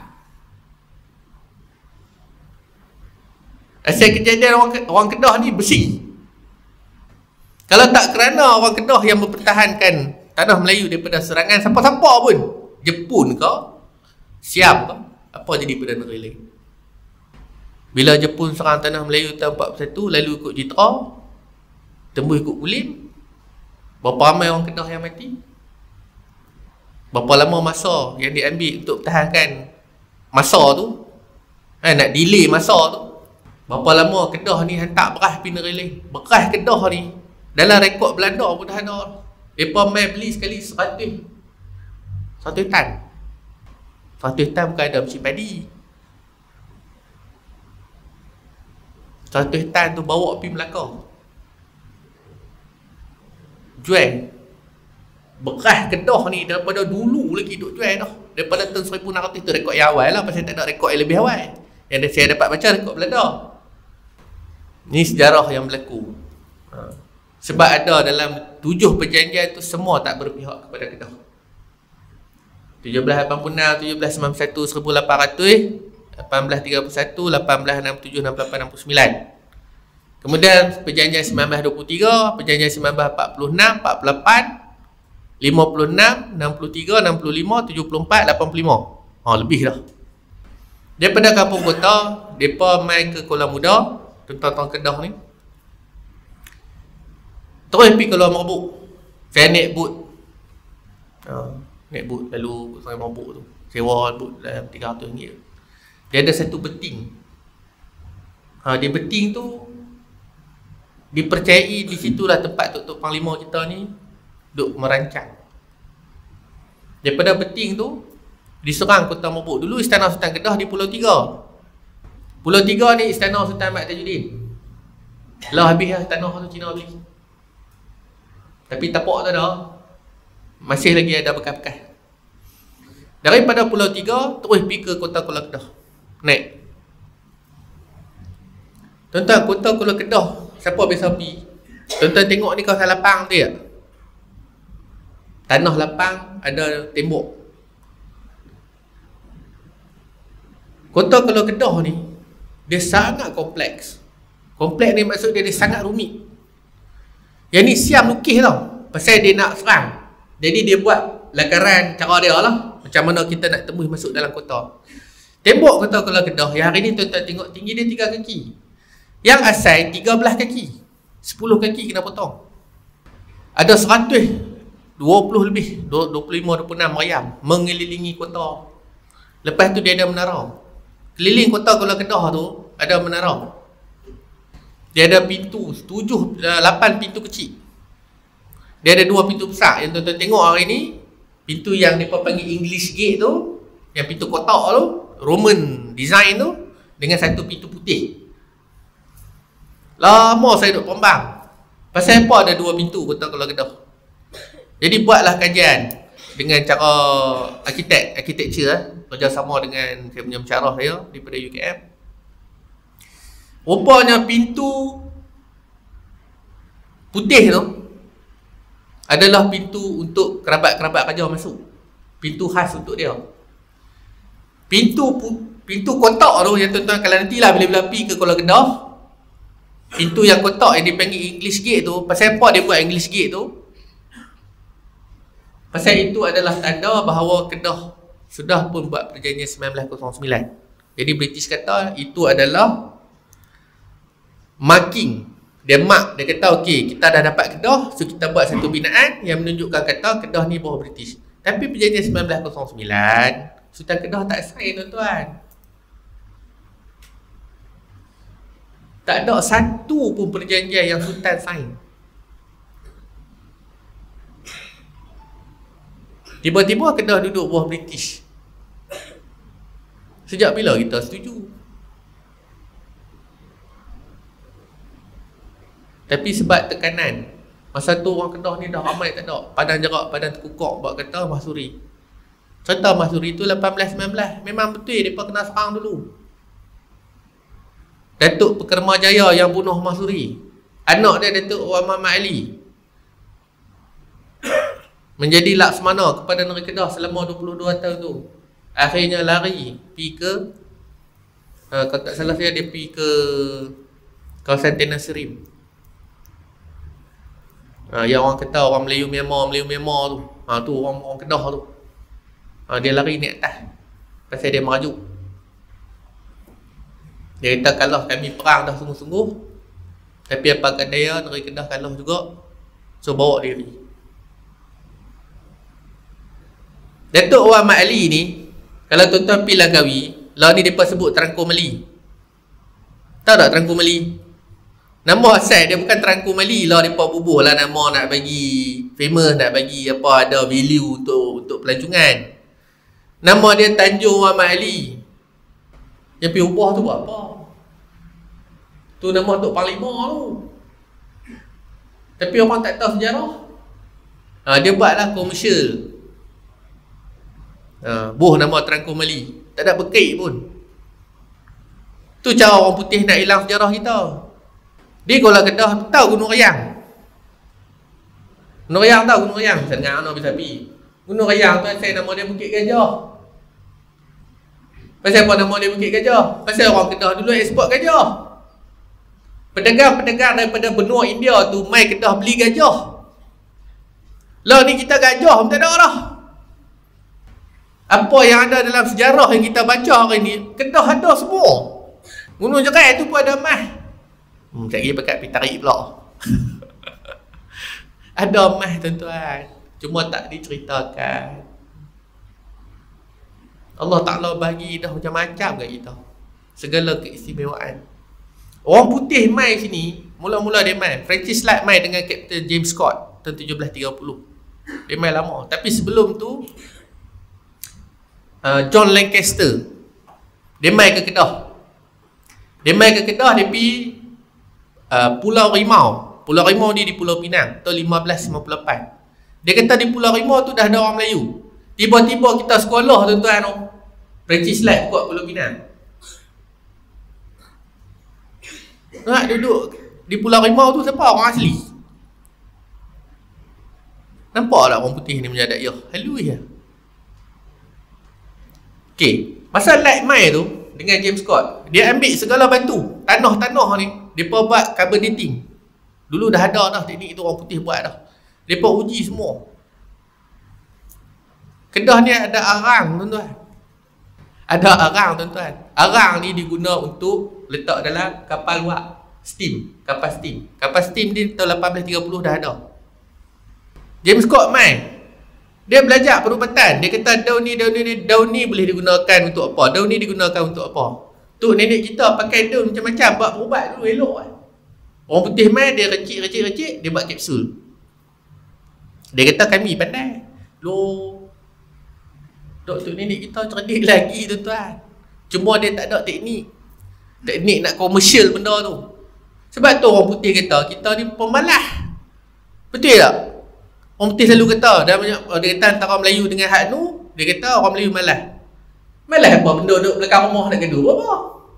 Asal kejadian orang, orang Kedah ni besi. Kalau tak kerana orang Kedah yang mempertahankan tanah Melayu daripada serangan siapa-siapa pun, Jepun ke, Siam ke, apa jadi pada negeri lain. Bila Jepun serang tanah Melayu tahun empat puluh satu, lalu ikut Jitra, tembus ikut Kulim, berapa ramai orang Kedah yang mati? Berapa lama masa yang diambil untuk pertahankan masa tu, eh, nak delay masa tu? Berapa lama Kedah ni hantar beras pergi negeri lain? Beras Kedah ni dalam rekod Belanda pun dah ada. Mereka main beli sekali seratus seratus tan. Seratus tan bukan ada besi padi. Seratus tan tu bawa pergi Melaka, jual. Beras Kedah ni daripada dulu lagi duk jual dah. Daripada tahun seribu enam ratus tu, rekod yang awal lah, pasal tak ada rekod yang lebih awal. Yang saya dapat baca rekod Belanda. Ni sejarah yang berlaku. Ha. Sebab ada dalam tujuh perjanjian tu semua tak berpihak kepada Kedah. tujuh belas lapan puluh enam, tujuh belas sembilan puluh satu, seribu lapan ratus, lapan belas tiga puluh satu, lapan belas enam puluh tujuh, enam puluh lapan, enam puluh sembilan. Kemudian perjanjian sembilan belas dua puluh tiga, perjanjian sembilan belas empat puluh enam, empat puluh lapan, lima puluh enam, enam puluh tiga, enam puluh lima, tujuh puluh empat, lapan puluh lima. Ha, lebih dah. Daripada kampung kota, mereka main ke Kuala Muda, tentang-tentang Kedah ni. Terus pergi ke Luar Merbuk. Saya naik boat. Ha, naik boat, lalu sampai Merbuk tu. Sewa boat dalam tiga ratus ringgit. Dia ada satu beting. Ha, di beting tu, dipercayai di situlah tempat Tok-Tok Panglima kita ni duk merancang. Daripada beting tu diserang Kota Merbuk. Dulu Istana Sultan Kedah di Pulau Tiga. Pulau Tiga ni istana Sultan Ahmad Tajuddin. Lah habis lah tanah tu Cina beli. Tapi tapak tu dah masih lagi ada bekas-bekas. Daripada Pulau Tiga terus pergi ke Kota Kuala Kedah. Naik. Tuan-tuan, Kota Kuala Kedah siapa biasa pergi? Tuan-tuan tengok ni kawasan lapang tu ya. Tanah lapang, ada tembok. Kota Kuala Kedah ni dia sangat kompleks. Kompleks ni maksud dia, dia sangat rumit. Yang ni Siam lukis tau, pasal dia nak serang. Jadi dia buat lakaran cara dia lah, macam mana kita nak tembus masuk dalam kota. Tembok Kota Kuala Kedah yang hari ni tuan-tuan tengok tinggi dia tiga kaki. Yang asal tiga belas kaki, sepuluh kaki kena potong. Ada seratus dua puluh lebih, dua puluh lima dua puluh enam rayam mengelilingi kota. Lepas tu dia ada menara. Keliling Kota Kuala Kedah tu ada menara. Dia ada pintu tujuh, lapan pintu kecil. Dia ada dua pintu besar yang tuan-tuan tengok hari ni. Pintu yang mereka panggil English Gate tu, yang pintu kotak tu, Roman design tu, dengan satu pintu putih. Lama saya duduk Pombang. Pasal apa ada dua pintu Kota Kuala Kedah? Jadi buatlah kajian dengan cara arkitek, architecture eh, kerjasama dengan saya punya pensyarah saya daripada U K M. Rupanya pintu putih tu adalah pintu untuk kerabat-kerabat raja masuk. Pintu khas untuk dia. Pintu pintu kotak tu yang tuan-tuan kalau nantilah bila-bila pergi ke Kuala Kedah, pintu yang kotak yang dipanggil English Gate tu, pasal apa dia buat English Gate tu? Pasal itu adalah tanda bahawa Kedah sudah pun buat perjanjian sembilan belas kosong sembilan. Jadi British kata itu adalah marking. Dia mark, dia kata okey, kita dah dapat Kedah, so kita buat satu binaan yang menunjukkan kata Kedah ni bawah British. Tapi perjanjian sembilan belas kosong sembilan, Sultan Kedah tak sign tuan-tuan. Tak ada satu pun perjanjian yang Sultan sign. Tiba-tiba Kedah duduk bawah British. Sejak bila kita setuju? Tapi sebab tekanan, masa tu orang Kedah ni dah ramai tak ada. Padang Jerak, Padang Tekukok buat kata Mahsuri. Contoh Mahsuri tu lapan belas sembilan belas. Memang betul mereka kena serang dulu. Datuk Pekermajaya yang bunuh Mahsuri. Anak dia Datuk Wan Muhammad Ali menjadi Laksmana kepada negeri Kedah selama dua puluh dua tahun tu. Akhirnya lari pergi ke uh, kalau tak salah saya dia pergi ke kawasan Tenah Serim. Ha, yang orang kata orang Melayu Myanmar, Melayu Myanmar tu. Ha, tu orang, orang Kedah tu. Ha, dia lari naik atas. Pasal dia merajuk. Dia kata kalau kami perang dah sungguh-sungguh, tapi apa daya negeri Kedah kalah juga, so bawa diri. Datuk Wan Mat Ali ni, kalau tuan-tuan pergi Langkawi, lah ni mereka sebut Terangkum Meli. Tahu tak Terangkum Meli? Nama asal dia bukan Terangkum Meli lah, mereka bubuh lah nama nak bagi famous, nak bagi apa ada value untuk untuk pelancongan. Nama dia Tanjung Wan Mat Ali. Yang pergi ubah tu buat apa? Tu nama Tok Panglima tu. Tapi orang tak tahu sejarah. Ha, dia buatlah komersial. Ha, buh nama Terangkum Meli. Tak ada berkait pun. Tu cara orang putih nak hilang sejarah kita. Dia Kuala Kedah tahu Gunung Rayang. Gunung Rayang tahu Gunung Rayang. Saya dengar anak bisa pergi. Gunung Rayang tu saya nama dia Bukit Gajah. Pasal apa nama dia Bukit Gajah? Pasal orang Kedah dulu eksport gajah. Pedagang-pedagang daripada benua India tu mai Kedah beli gajah. Lah ni kita gajah pun tak ada dah. Apa yang ada dalam sejarah yang kita baca hari ni, Kedah ada semua. Gunung Jerai tu pun ada emas. Hmm, tak kira pakai pitari pula. Ada emas tuan-tuan, cuma tak diceritakan. Allah Ta'ala bagi dah macam-macam kat kita, segala keistimewaan. Orang putih mai sini, mula-mula dia mai Francis Light mai dengan Captain James Scott tahun tujuh belas tiga puluh. Dia mai lama. Tapi sebelum tu uh, John Lancaster dia mai ke Kedah. Dia main ke Kedah, dia pergi uh, Pulau Rimau. Pulau Rimau ni di Pulau Pinang tahun lima belas lima puluh lapan. Dia kata di Pulau Rimau tu dah ada orang Melayu. Tiba-tiba kita sekolah tuan-tuan tu, Perancis Lab kuat Pulau Pinang. Nak duduk di Pulau Rimau tu siapa? Orang asli. Nampak tak orang putih ni menjadak ya? Halus ya. Okey, masa Light Mai tu dengan James Scott, dia ambil segala batu, tanah-tanah ni, depa buat carbon dating. Dulu dah ada dah teknik itu, orang putih buat dah. Depa uji semua. Kedah ni ada arang tuan-tuan. Ada arang tuan-tuan. Arang ni diguna untuk letak dalam kapal wak steam, kapal steam. Kapal steam ni tahun lapan belas tiga puluh dah ada. James Scott main. Dia belajar perubatan. Dia kata daun ni, daun ni, daun ni boleh digunakan untuk apa? Daun ni digunakan untuk apa? Tu nenek kita pakai daun macam-macam buat perubat dulu elok kan. Orang putih main, dia recik-recik-recik, dia buat kapsul. Dia kata kami pandai. Loh, doktor nenek kita cerdik lagi tuan-tuan. Cuma dia tak ada teknik. Teknik nak komersial benda tu. Sebab tu orang putih kata kita ni pemalas. Betul tak? Orang putih selalu kata, dia, banyak, dia kata antara Melayu dengan hak nu, dia kata orang Melayu malas. Malas apa benda duduk belakang rumah nak gaduh apa?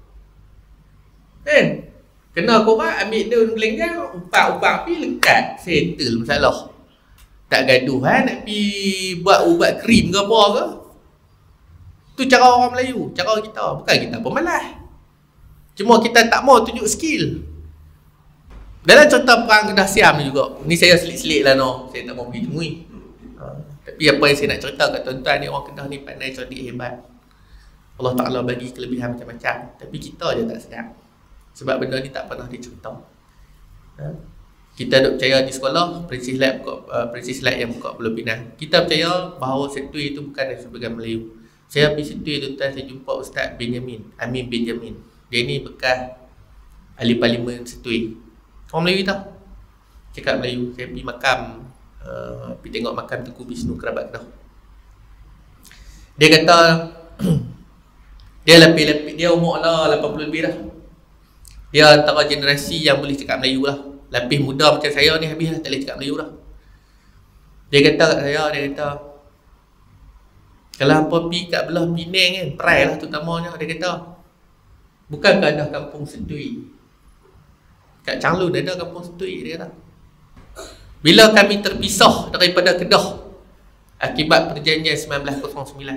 Kan? Kena korang ambil daun gelenggang, upak-upak pergi lekat, settle masalah. Tak gaduh kan, nak pergi buat ubat krim ke apa ke? Tu cara orang Melayu, cara kita. Bukan kita pemalas. Cuma kita tak mau tunjuk skill. Dalam cerita perang Kedah Siam ni juga, ni saya selit-selit lah no, saya tak mau pergi temui. Ha. Tapi apa yang saya nak cerita kat tuan-tuan ni, orang Kedah ni pandai, cerdik, hebat. Allah Ta'ala bagi kelebihan macam-macam. Tapi kita je tak sedap. Sebab benda ni tak pernah dicerita. Ha. Kita duk percaya di sekolah, Perancis Lab, uh, Perancis Lab yang buka Pulau Pinang. Kita percaya bahawa Setui itu bukan dari sebagian Melayu. Saya pergi Setui tuan-tuan, saya jumpa Ustaz Benjamin, Amin Benjamin. Dia ni bekas ahli parlimen Setui. Orang Melayu tau. Cakap Melayu. Saya pergi makam, uh, pergi tengok makam Tengku Bisnu kerabat Kedah. Dia kata dia lebih-lebih, dia umur lah lapan puluh lebih dah. Dia antara generasi yang boleh cakap Melayu lah. Lebih muda macam saya ni habis lah, tak boleh cakap Melayu lah. Dia kata kat saya, dia kata kalau hampa pergi kat belah Penang kan, Perai lah terutamanya, dia kata bukankah ada kampung Setui? Kat Changlun ada kampung Setui, dia kata. Bila kami terpisah daripada Kedah akibat perjanjian sembilan belas kosong sembilan,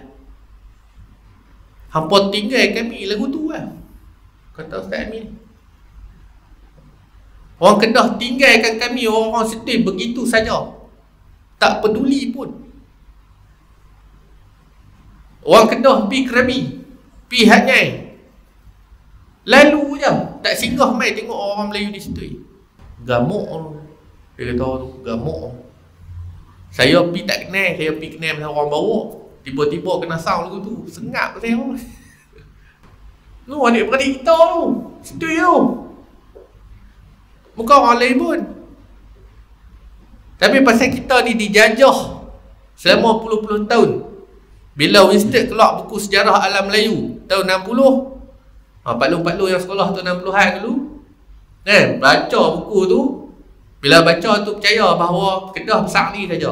hampa tinggal kami lagu tu lah, kata Ustaz Amin. Orang Kedah tinggalkan kami, orang-orang Setui begitu saja, tak peduli pun. Orang Kedah pergi Krabi, pergi Hatnyai, lalu je, tak singgah mai tengok orang Melayu di situ. Gamuk orang. Dia kata tu, gamuk. Saya pergi tak kenal, saya pergi kenal dengan orang bawa. Tiba-tiba kena sound lagu tu, sengap ke saya. Tu adik-beradik kita tu, situ tu. Bukan orang lain pun. Tapi pasal kita ni dijajah selama puluh-puluh tahun. Bila Winstead keluar buku sejarah alam Melayu tahun enam puluh, ha, Pak Long-Pak Long yang sekolah tahun enam puluhan dulu kan, baca buku tu, bila baca tu percaya bahawa Kedah besar ni saja.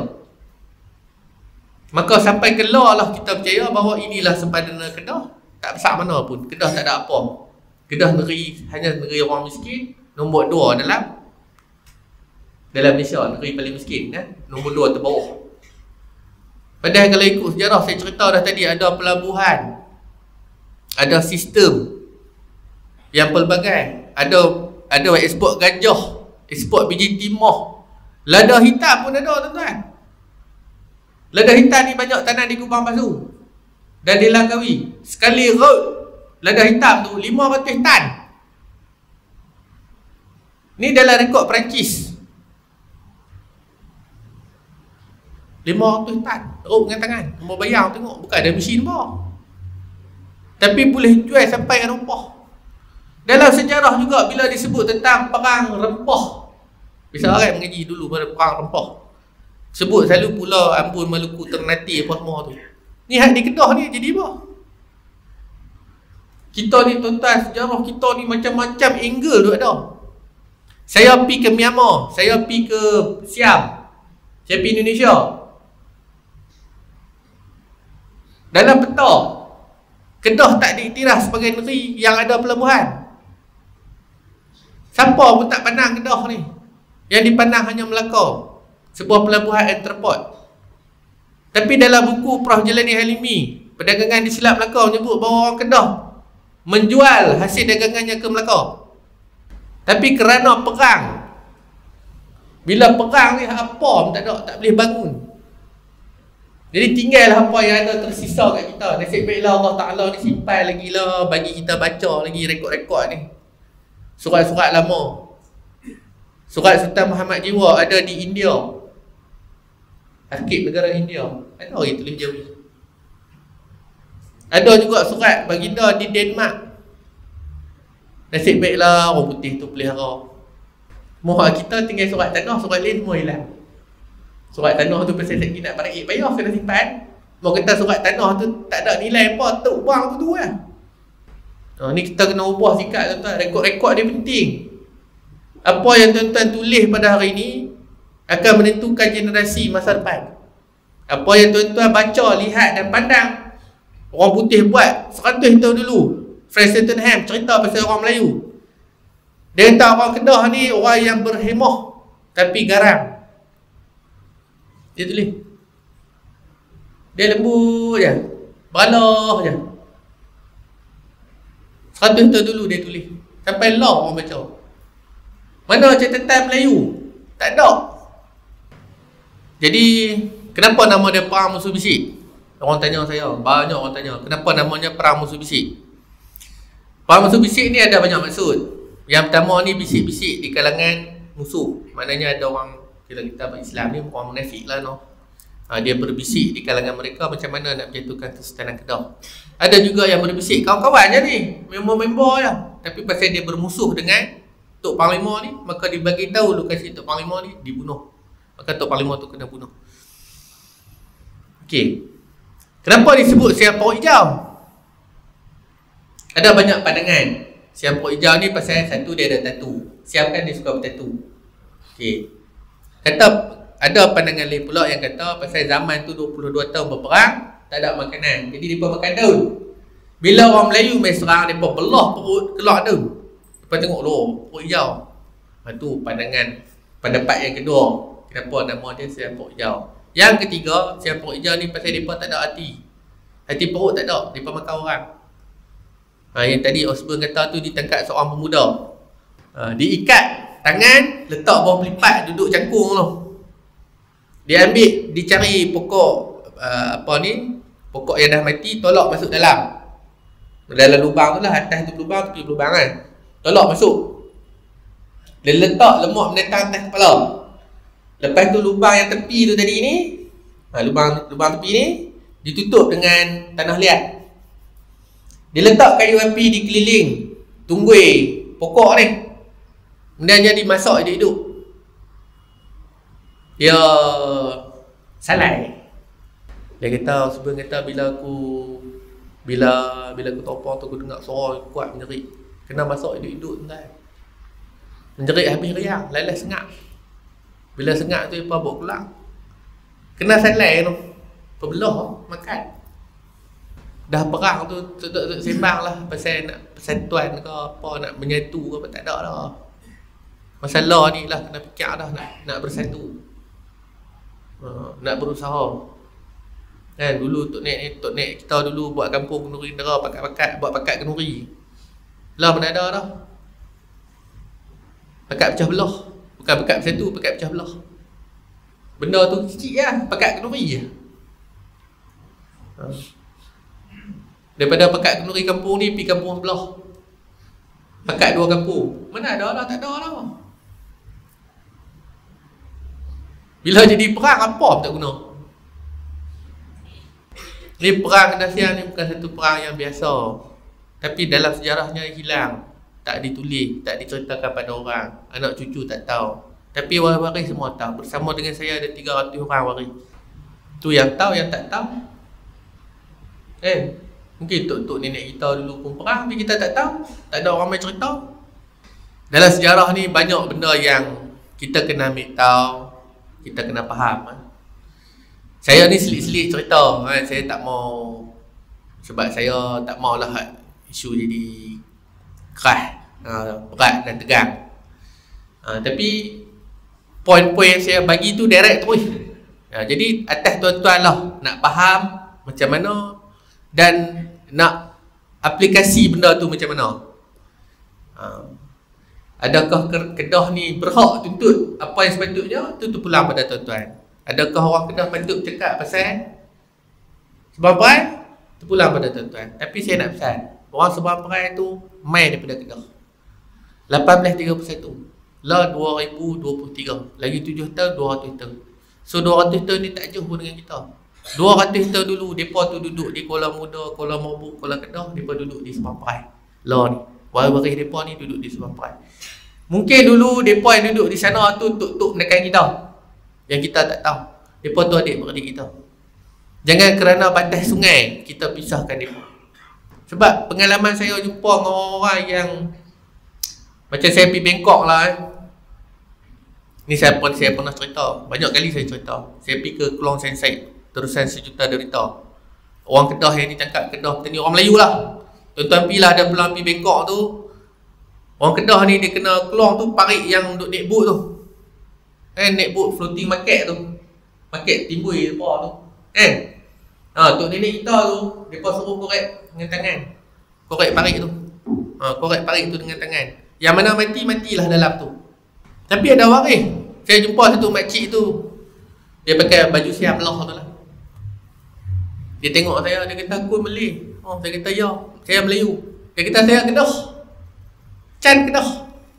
Maka sampai keluar lah kita percaya bahawa inilah sepadana Kedah. Tak besar mana pun, Kedah tak ada apa. Kedah negeri, hanya negeri orang miskin, nombor dua dalam dalam Malaysia, negeri paling miskin kan, nombor dua terbawah. Padahal kalau ikut sejarah, saya cerita dah tadi, ada pelabuhan, ada sistem yang pelbagai, ada ada ekspor gajah, ekspor biji timah, lada hitam pun ada tuan-tuan. Lada hitam ni banyak tanah di Kubang Basu dan di Langkawi. Sekali road lada hitam tu lima ratus tan. Ni dalam rekod Perancis, lima ratus tan road dengan tangan. Mau bayang tengok, bukan ada mesin apa, tapi boleh jual sampai Eropah. Dalam sejarah juga bila disebut tentang perang rempah, bisa orang mengaji dulu pada perang rempah, sebut selalu Pulau Ambon, Maluku, Ternate apa semua tu. Ni hak di Kedah ni jadi apa? Kita ni tuan-tuan, sejarah kita ni macam-macam angle duk ada. Saya pi ke Myanmar, saya pi ke Siam, saya pi Indonesia. Dalam peta, Kedah tak diiktiraf sebagai negeri yang ada pelabuhan. Siapa pun tak pandang Kedah ni. Yang dipandang hanya Melaka, sebuah pelabuhan entrepot. Tapi dalam buku Prof Jelani Halimi, Perdagangan di Selat Melaka, menyebut bahawa orang Kedah menjual hasil dagangannya ke Melaka. Tapi kerana perang, bila perang ni apa pun tak ada, tak boleh bangun. Jadi tinggallah apa yang ada tersisa kat kita. Nasib baiklah Allah Ta'ala ni simpan lagi lah, bagi kita baca lagi rekod-rekod ni. Surat-surat lama. Surat Sultan Muhammad Jiwa ada di India, Arkib negara India. Ada orang tulis Jawi. Ada juga surat baginda di Denmark. Nasib baiklah orang putih tu pelihara. Mohon kita tinggal surat tanah, surat lain semua hilang. Surat tanah tu pasal lagi nak berakhir payah kena simpan. Mau kata surat tanah tu tak ada nilai apa, tu buang tu tu lah. Ha, ni kita kena ubah sikap tuan-tuan. Rekod-rekod dia penting. Apa yang tuan-tuan tulis pada hari ni akan menentukan generasi masa depan. Apa yang tuan-tuan baca, lihat dan pandang orang putih buat seratus tahun dulu. Frank Swettenham cerita pasal orang Melayu. Dia kata orang Kedah ni orang yang berhemah tapi garam. Dia tulis. Dia lembut je, beralah je. Seratus tahun dulu dia tulis. Sampai lah orang baca. Mana catatan Melayu? Tak ada. Jadi kenapa nama dia Perang Musuh Bisik? Orang tanya saya, banyak orang tanya, kenapa namanya Perang Musuh Bisik? Perang Musuh Bisik ni ada banyak maksud. Yang pertama ni bisik-bisik di kalangan musuh. Maknanya ada orang, kita kita Islam ni orang munafik lah no. Ha, dia berbisik di kalangan mereka macam mana nak menjatuhkan Kesultanan Kedah. Ada juga yang berbisik kawan-kawan je ni, member-member je. Tapi pasal dia bermusuh dengan Tok Panglima ni, maka dibagi tahu lokasi Tok Panglima ni dibunuh. Maka Tok Panglima tu kena bunuh. Okey. Kenapa disebut Siam Perut Hijau? Ada banyak pandangan. Siam Perut Hijau ni pasal satu dia ada tatu. Siam kan dia suka bertatu. Okey. Kata ada pandangan lain pula yang kata pasal zaman tu dua puluh dua tahun berperang, tak ada makanan. Jadi mereka makan daun. Bila orang Melayu main serang, mereka belah perut keluar daun. Lepas tengok loh, perut hijau. Itu pandangan, pendapat yang kedua. Kenapa nama dia Siam Perut Hijau. Yang ketiga, Siam Perut Hijau ni pasal mereka tak ada hati. Hati perut tak ada, mereka makan orang. Ha, yang tadi Osborne kata tu ditangkap seorang pemuda. Ha, diikat tangan, letak bawah pelipat, duduk cangkung tu. Dia ambil, dicari pokok uh, apa ni, pokok yang dah mati, tolak masuk dalam. Dalam lubang tu lah, atas tu lubang, tepi lubang kan. Tolak masuk. Dia letak lemak menetang atas kepala. Lepas tu lubang yang tepi tu tadi ni, ha, lubang lubang tepi ni ditutup dengan tanah liat. Dia letak kayu api di keliling tunggui pokok ni. Kemudian jadi masak hidup-hidup. Dia salai. Dia kata, sebelum kata bila aku bila bila aku topor tu aku dengar suara kuat menjerit. Kena masak hidup-hidup tuan. Menjerit habis riang, lalas sengak. Bila sengak tu apa bawa pulang. Kena salai tu. Perbelah makan. Dah perang tu tutup sembang lah pasal nak persatuan ke apa, nak menyatu ke apa, tak ada dah. Masalah ni lah kena fikir dah nak nak bersatu. Uh, nak berusaha. Kan dulu Tok Nek ni, Tok Nek kita dulu buat kampung kenduri dera, pakat-pakat buat pakat kenduri. Lah mana ada dah. Pakat pecah belah. Bukan pakat bersatu, pakat pecah belah. Benda tu kecil lah, pakat kenduri je. Uh. Daripada pakat kenduri kampung ni pergi kampung sebelah. Pakat dua kampung. Mana ada lah, tak ada lah. Bila jadi perang, apa pun tak guna. Ni perang Kedasian ni bukan satu perang yang biasa. Tapi dalam sejarahnya hilang. Tak ditulis, tak diceritakan pada orang. Anak cucu tak tahu. Tapi waris-waris semua tahu. Bersama dengan saya ada tiga ratus orang waris. Tu yang tahu, yang tak tahu. Eh, Mungkin tok-tok nenek kita dulu pun perang, tapi kita tak tahu. Tak ada orang main cerita. Dalam sejarah ni banyak benda yang kita kena ambil tahu, kita kena faham. Saya ni selit-selit cerita, saya tak mau, sebab saya tak maulah isu jadi keras, berat dan tegang. Tapi poin-poin yang saya bagi tu direct terus. Jadi atas tuan-tuan lah nak faham macam mana dan nak aplikasi benda tu macam mana. Adakah Kedah ni berhak tuntut apa yang sepatutnya? Itu terpulang pada tuan-tuan. Adakah orang Kedah patut cakap pasal Seberang Perai? Terpulang pada tuan-tuan. Tapi saya nak pesan, orang Seberang Perai tu main daripada Kedah. lapan belas tiga puluh satu lah dua ribu dua puluh tiga, lagi tujuh tahun, dua ratus tahun. So dua ratus tahun ni tak jauh pun dengan kita. Dua ratus tahun dulu mereka tu duduk di Kuala Muda, Kuala Mabuk, Kuala Kedah, mereka duduk di Seberang Perai. Lah ni waris mereka ni duduk di Seberang Perai. Mungkin dulu mereka yang duduk di sana tu tuk-tuk menekan kita, yang kita tak tahu. Mereka tu adik-beradik kita. Jangan kerana batas sungai kita pisahkan mereka. Sebab pengalaman saya jumpa dengan orang-orang yang macam saya pergi Bangkok lah eh. Ni saya pun saya pernah cerita, banyak kali saya cerita. Saya pergi ke Kelong Sensai, terusan Sejuta Derita. Orang Kedah yang ditangkap Kedah petani, orang Melayu lah. Tuan-tuan pergi lah, ada peluang pergi Bangkok tu. Orang Kedah ni dia kena Kelong tu parik yang duk naik boat tu. Eh, naik boat floating market tu. Market timbul depa tu. Eh. Ha, tok nenek kita tu, depa suruh korek dengan tangan. Korek parik tu. Ha, korek parik tu dengan tangan. Yang mana mati, matilah dalam tu. Tapi ada waris. Saya jumpa satu makcik tu, dia pakai baju siap lah tu lah. Dia tengok saya, dia kata aku Malay. Oh, saya kata ya, saya Melayu. Dia kata saya Kedah. Can Kedah.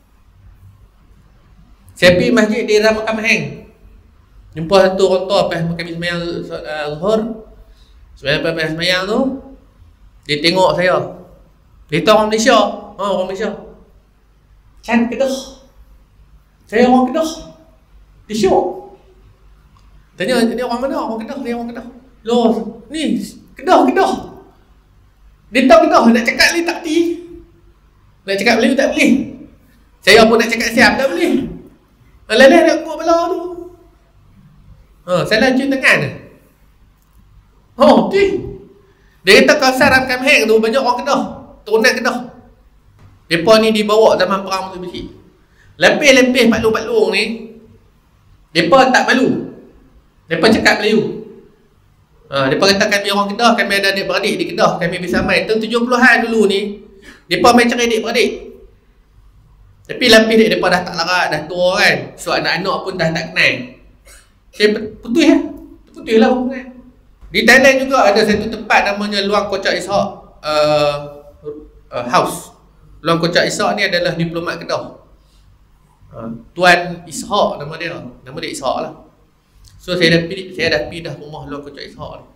Saya pergi masjid di Ram Makam Heng. Jumpa satu orang tua pas kami sembahyang Zuhur. Sembahyang pas sembahyang tu, dia tengok saya. Dia tahu orang Malaysia. Oh, orang Malaysia. Can Kedah. Saya orang Kedah. Dia syok. Tanya, dia orang mana? Orang Kedah, dia orang Kedah. Loh, ni Kedah, Kedah. Dia tahu Kedah, nak cakap Melayu tak boleh. Nak cakap Melayu tak boleh. Saya pun nak cakap siap tak boleh. Alah-alah nak buat bala tu. Ha, salah cium tangan. Oh, tu. Dia kata kawasan Ram Kam Heng tu banyak orang Kedah, turunan Kedah. Depa ni dibawa zaman perang Musuh Besi. Lepih-lepih paklung-paklung ni, mereka tak malu. Mereka cakap Melayu. Ha, mereka kata kami orang Kedah, kami ada adik-beradik di Kedah, kami bisa main. Tahun tujuh puluhan dulu ni, mereka main cerai adik-beradik. Tapi lapis dia, mereka dah tak larat, dah tua kan. So anak-anak pun dah tak kenal. Saya putus lah. Putus lah hubungan. Di Thailand juga ada satu tempat namanya Luang Kocak Ishak uh, uh, House. Luang Kocak Ishak ni adalah diplomat Kedah. Uh, Tuan Ishak nama dia. Nama dia Ishak lah. So saya dah pergi, saya dah pergi dah rumah Luang Kocak Ishak ni.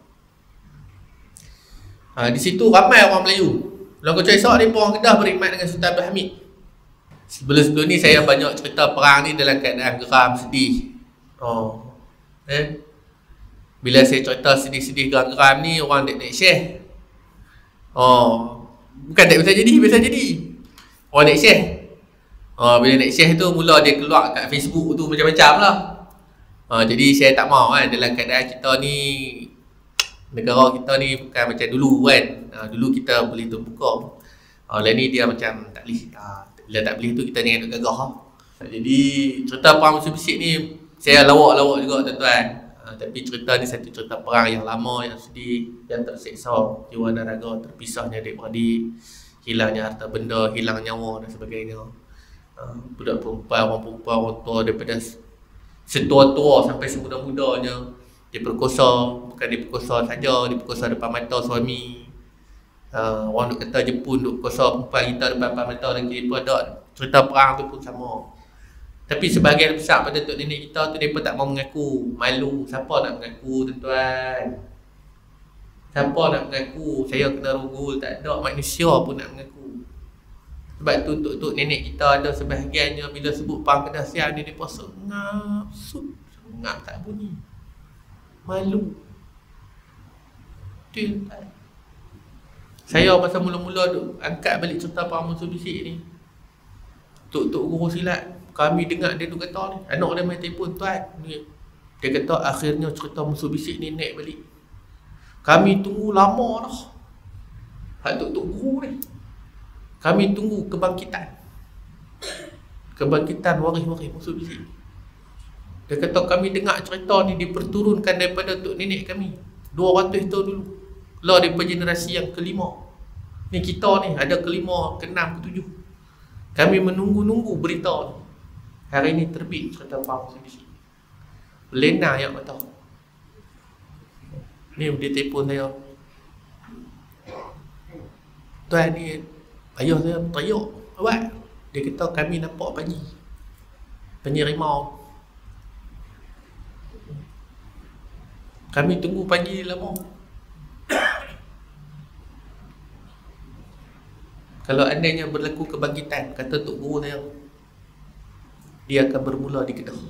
Uh, di situ ramai orang Melayu. Luang Kocak Ishak ni pun orang Kedah berkhidmat dengan Sultan Abdul Hamid. Sebelum-sebelum ni saya banyak cerita perang ni dalam keadaan geram, sedih. Oh. Eh? Bila saya cerita sedih-sedih geram-geram ni, orang dek-dek share. Oh. Bukan tak bisa jadi, bisa jadi. Orang dek share. Oh, bila nak share tu, mula dia keluar kat Facebook tu macam-macam lah. Oh, jadi saya tak mahu kan, dalam keadaan kita ni, negara kita ni bukan macam dulu kan. Uh, dulu kita boleh terbuka. Oh, lain ni dia macam tak boleh. Uh, bila tak boleh tu, kita jangan nak gagah lah. Jadi cerita perang Musuh Besi ni saya lawak-lawak juga tuan-tuan. Uh, tapi cerita ni satu cerita perang yang lama, yang sedih, yang terseksa, jiwa dan raga, terpisahnya adik-beradik, hilangnya harta benda, hilang nyawa dan sebagainya. Uh, budak perempuan, orang perempuan, orang tua daripada setua-tua sampai semuda-mudanya diperkosa. Bukan diperkosa saja, diperkosa depan mata suami. Uh, orang duk kata Jepun duk kosa perempuan kita depan mata dan kita ada. Cerita perang tu pun sama. Tapi sebahagian besar pada tok nenek kita tu, mereka tak mau mengaku. Malu. Siapa nak mengaku tuan-tuan? Siapa nak mengaku? Saya kena rogol. Tak ada manusia pun nak mengaku. Sebab tu tok-tok nenek kita ada sebahagiannya bila sebut perang kedahsyatan ni, mereka sengap. Sengap tak bunyi. Malu. Tu tuan. Saya masa mula-mula tu angkat balik cerita Pak Musa Bisik ni, Tok-tok guru silat, kami dengar dia tu kata ni, anak dia main telefon, tuan ni, dia kata akhirnya cerita Musa Bisik ni naik balik. Kami tunggu lama dah hak tok-tok guru ni. Kami tunggu kebangkitan Kebangkitan waris-waris Musa Bisik. Dia kata kami dengar cerita ni diperturunkan daripada tok nenek kami dua ratus tahun dulu, lah daripada generasi yang kelima. Ni kita ni ada kelima, keenam, ketujuh. Kami menunggu-nunggu berita ni. Hari ni terbit cerita Pak Musa Bisik. Lena yang kata. Ni dia telefon saya, tuan ni ayah saya teriak awak. Dia kata kami nampak panji Panji rimau. Kami tunggu panji lama. Kalau andainya berlaku kebangkitan, kata tok guru saya, dia akan bermula di Kedah.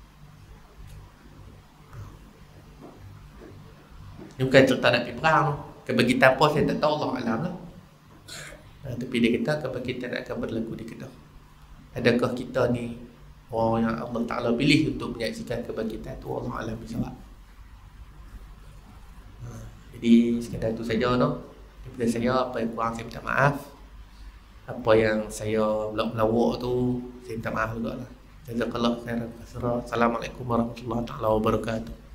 Ini bukan cerita nak pergi perang. Kebangkitan apa saya tak tahu, Allah alam lah. Ha, tapi dia kata kebangkitan akan berlaku di Kedah. Adakah kita ni orang yang Allah Ta'ala pilih untuk menyaksikan kebangkitan tu? Allah alam bisawab. Ha, jadi sekadar tu saja no. Daripada saya, apa yang kurang saya minta maaf. Apa yang saya melawak tu saya minta maaf juga lah. Jazakallah khairan katsira. Assalamualaikum warahmatullahi wabarakatuh.